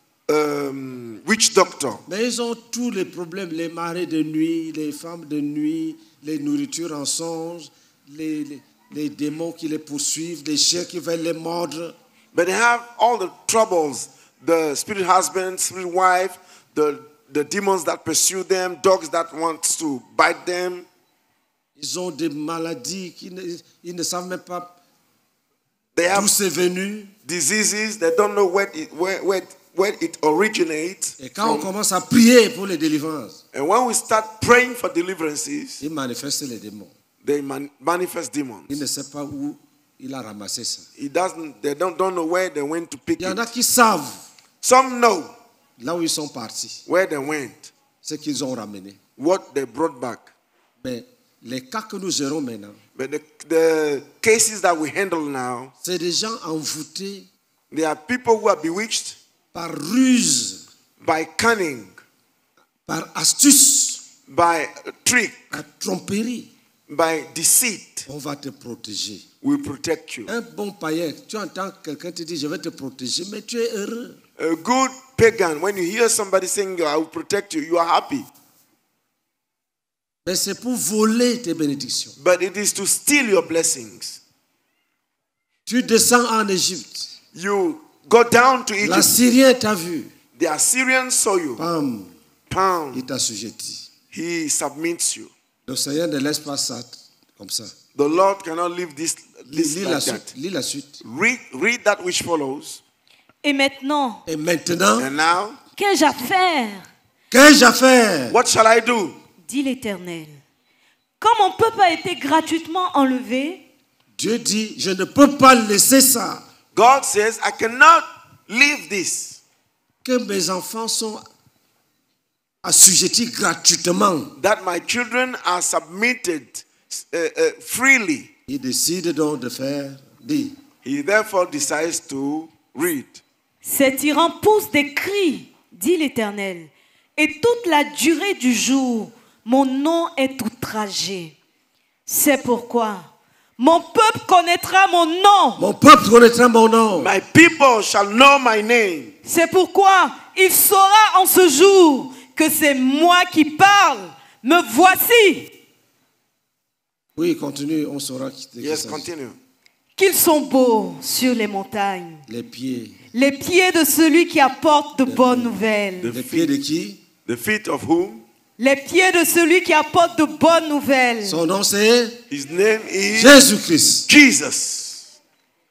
um, witch doctor. Mais ils ont tous les problèmes, les maris de nuit, les femmes de nuit, les nourritures en songe, les, les, les démons qui les poursuivent, les chiens qui veulent les mordre. But they have all the troubles, the spirit husband, spirit wife, the, the demons that pursue them, dogs that want to bite them. Ils ont des maladies qu'ils ne, ils ne savent même pas d'où c'est venu. Diseases, they don't know where it, where, where, where it originates. Et quand on commence à prier pour les délivrances, and when we start praying for deliverances, ils manifestent les démons. They man, manifest demons. Il ne sait pas où il a ramassé ça. He doesn't, they don't, don't know where they went to pick it. Il y en a qui savent. Some know. Là où ils sont partis. Where they went. Ce qu'ils ont ramené. What they brought back. Mais les cas que nous gérons maintenant, but the, the cases that we handle now, c'est des gens envoûtés. There are people who are bewitched par ruse, by cunning, par astuce, by trick, par tromperie, by deceit. On va te protéger. We protect you. Un bon païen, tu entends quelqu'un te dire je vais te protéger, mais tu es heureux. A good pagan, when you hear somebody saying I will protect you, you are happy. Mais c'est pour voler tes bénédictions. But it is to steal your blessings. Tu descends en Égypte. You go down to Egypt. L'Assyrien t'a vu. The Assyrians saw you. Pam. Pam. Il t'assujettit. He submits you. Le Seigneur ne laisse pas ça comme ça. The Lord cannot leave this, this lis, like la that. suite, lis la suite. Read, read that which follows. Et maintenant, Et maintenant, And now, qu'ai-je à faire? Qu'ai-je à faire? What shall I do? Dit l'Éternel. Comme mon peuple a été gratuitement enlevé, Dieu dit, je ne peux pas laisser ça. God says, I cannot leave this. Que mes enfants sont assujettis gratuitement. That my children are submitted uh, uh, freely. Il décide donc de faire, dit. He therefore decides to read. ces tyrans poussent des cris, dit l'Éternel, et toute la durée du jour, mon nom est outragé. C'est pourquoi mon peuple connaîtra mon nom. Mon peuple connaîtra mon nom. My people shall know my name. C'est pourquoi il saura en ce jour que c'est moi qui parle. Me voici. Oui, continue, on saura qui qui Yes, s'agit. continue. Qu'ils sont beaux sur les montagnes. Les pieds. Les pieds de celui qui apporte de bonnes nouvelles. Les pieds de qui? The feet of whom? Les pieds de celui qui apporte de bonnes nouvelles. Son nom c'est His name is Jésus-Christ. Jesus.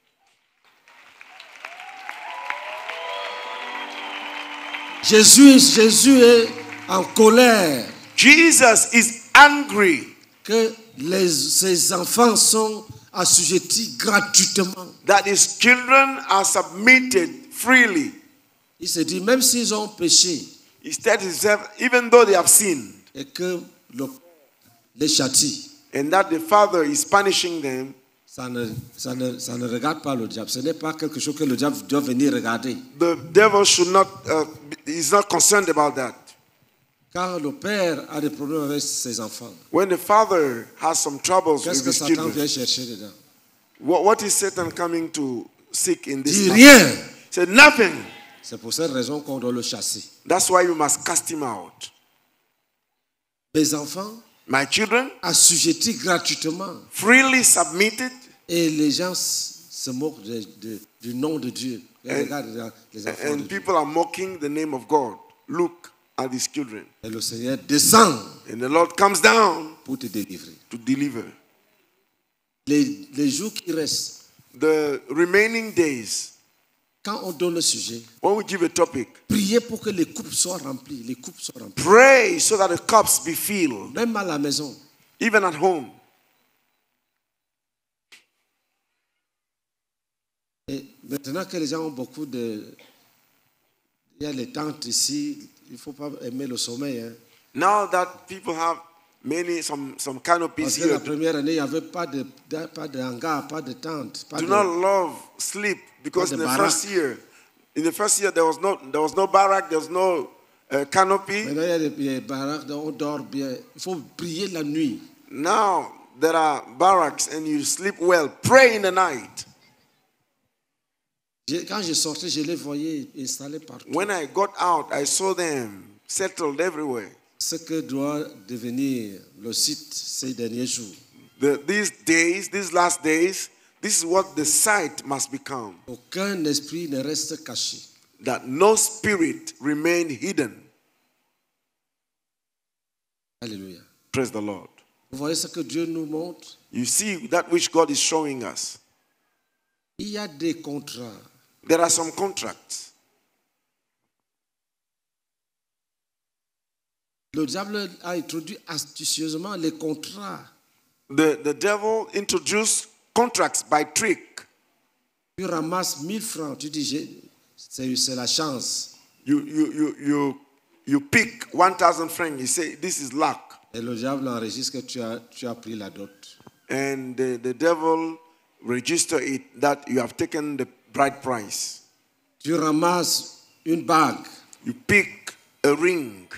Jésus, Jésus est en colère. Jesus is angry Que les, ses enfants sont assujettis gratuitement. that his children are submitted freely. Il se dit, même s'ils ont péché He said himself, even though they have sinned, et que le, les châtie, and that the Father is punishing them, ça ne, ça, ne, ça ne regarde pas le diable. Ce n'est pas quelque chose que le diable doit venir regarder. the devil should not, uh, is not concerned about that. Car le père a des problèmes avec ses enfants. When the Father has some troubles Qu'est-ce with que his Satan children, vient chercher dedans? what, what is Satan coming to seek in this Dis life? rien. Say nothing. C'est pour cette raison qu'on doit le chasser. That's why you must cast him out. Mes enfants, My children, assujettis gratuitement. freely submitted, Et les gens se moquent de, de, du nom de Dieu. Et And- regarde les enfants de and Dieu. people are mocking the name of God. Look at his children. Et le Seigneur descend And the Lord comes down pour te délivrer. to deliver. Les, les jours qui restent, The remaining days, quand on donne le sujet, when we give a topic, priez pour que les coupes soient remplies. Les coupes soient remplies. pray so that the cups be filled, Même à la maison. even at home. Et maintenant que les gens ont beaucoup de... Il y a les tentes ici, il ne faut pas aimer le sommeil. Hein. Now that people have many, some, some canopies Parce que la here, première année, il n'y avait pas de, de- pas de hangar, pas de tente. Pas do de... not love sleep, because Pas in de the baraque. first year, in the first year there was no, there was no barrack, there was no uh, canopy. Maintenant, il y a des, des baraques, on dort bien. Il faut prier la nuit. Now there are barracks and you sleep well. Pray in the night. J'ai- Quand je sortais, je les voyais installés partout. When I got out, I saw them settled everywhere. Ce que doit devenir le site ces derniers jours. The, these days, these last days, this is what the sight must become. Aucun esprit ne reste caché. That no spirit remain hidden. Alléluia. Praise the Lord. Vous voyez ce que Dieu nous montre? You see that which God is showing us. Il y a des contrats. There are some contracts. Le diable a introduit astucieusement les contrats. The, the devil introduced contracts by trick. Tu ramasses mille francs, tu dis, j'ai- c'est c'est la chance. You, you, you, you, you pick one thousand francs. You say, this is luck. Et le diable enregistre que tu as, tu as pris la dot. And the, the devil register it that you have taken the bride price. Tu ramasses une bague. You pick a ring.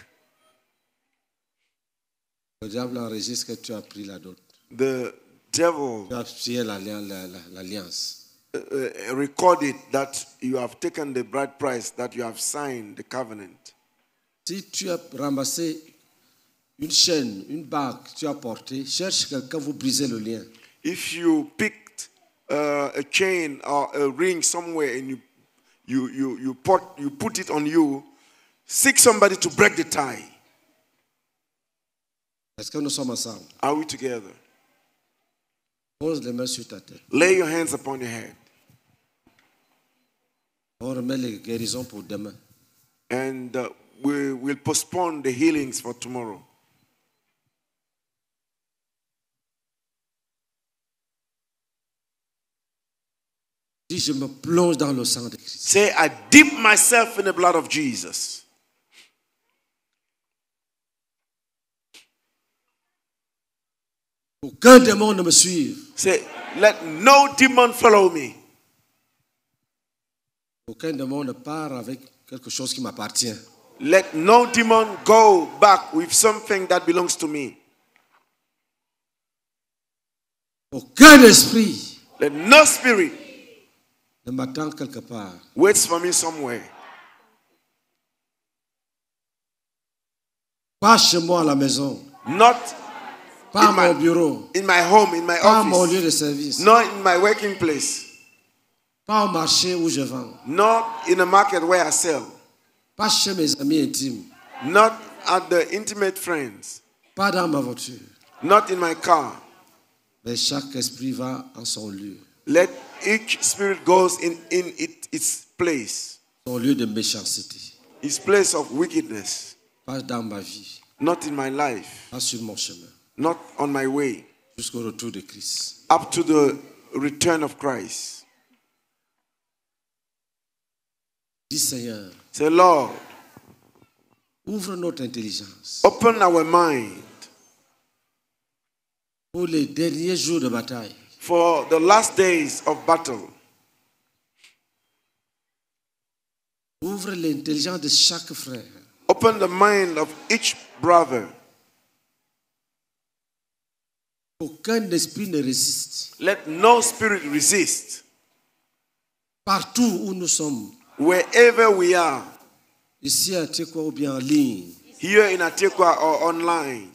Le diable enregistre que tu as pris la dot. The devil Tu as signé l'alliance. La, la, l'alliance. uh, uh, record it that you have taken the bride price, that you have signed the covenant. Si tu as ramassé une chaîne, une bague, tu as porté, cherche quelqu'un, vous brisez le lien. If you picked uh, a chain or a ring somewhere and you, you, you, you, put, you put it on you, seek somebody to break the tie. Est-ce que nous sommes ensemble? Are we together? Pose les mains sur ta tête. Lay your hands upon your head. On remet les guérisons pour demain. And uh, we will postpone the healings for tomorrow. Si je me plonge dans le sang de Christ, Say, I dip myself in the blood of Jesus. aucun démon ne me suive. Say, let no demon follow me. Aucun démon ne part avec quelque chose qui m'appartient. Let no demon go back with something that belongs to me. Aucun esprit Let no spirit ne m'attend quelque part. waits for me somewhere. Pas chez moi à la maison. Not Pas in mon my, bureau. in my home, in my Pas mon office. lieu de service. Not in my working place. Pas au marché où je vends. Not in a market where I sell. Pas chez mes amis intimes. Not at the intimate friends. Pas dans ma voiture. Not in my car. Mais chaque esprit va en son lieu. Let each spirit goes in, in it, its place. Son lieu de méchanceté. Its place of wickedness. Pas dans ma vie. Not in my life. Pas sur mon chemin. Not on my way. Jusqu'au retour de Christ. Up to the return of Christ. Dis Seigneur. Say, Lord. Ouvre notre intelligence. Open our mind. Pour les derniers jours de bataille. For the last days of battle. Ouvre l'intelligence de chaque frère. Open the mind of each brother. Aucun esprit ne résiste. Let no spirit resist. Partout où nous sommes. Wherever we are. Ici à Atekwa ou bien en ligne. Here in Atekwa or online.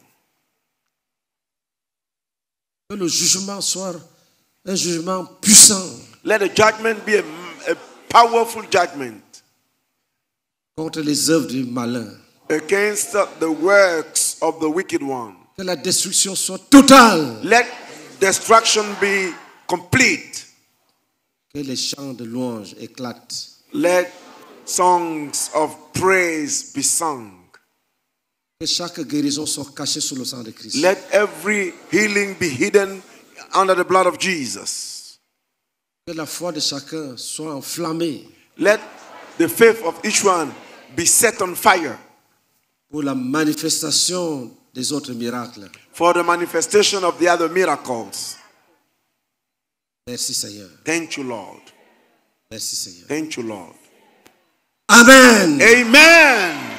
Que le jugement soit un jugement puissant. Let the judgment be a, a powerful judgment. Contre les œuvres du malin. Against the works of the wicked one. Que la destruction soit totale. Let destruction be complete. Que les chants de louange éclatent. Let songs of praise be sung. Que chaque guérison soit cachée sous le sang de Christ. Let every healing be hidden under the blood of Jesus. Que la foi de chacun soit enflammée. Let the faith of each one be set on fire. Pour la manifestation des autres miracles. For the manifestation of the other miracles. Merci Seigneur. Thank you, Lord. Merci Seigneur. Thank you, Lord. Amen. Amen.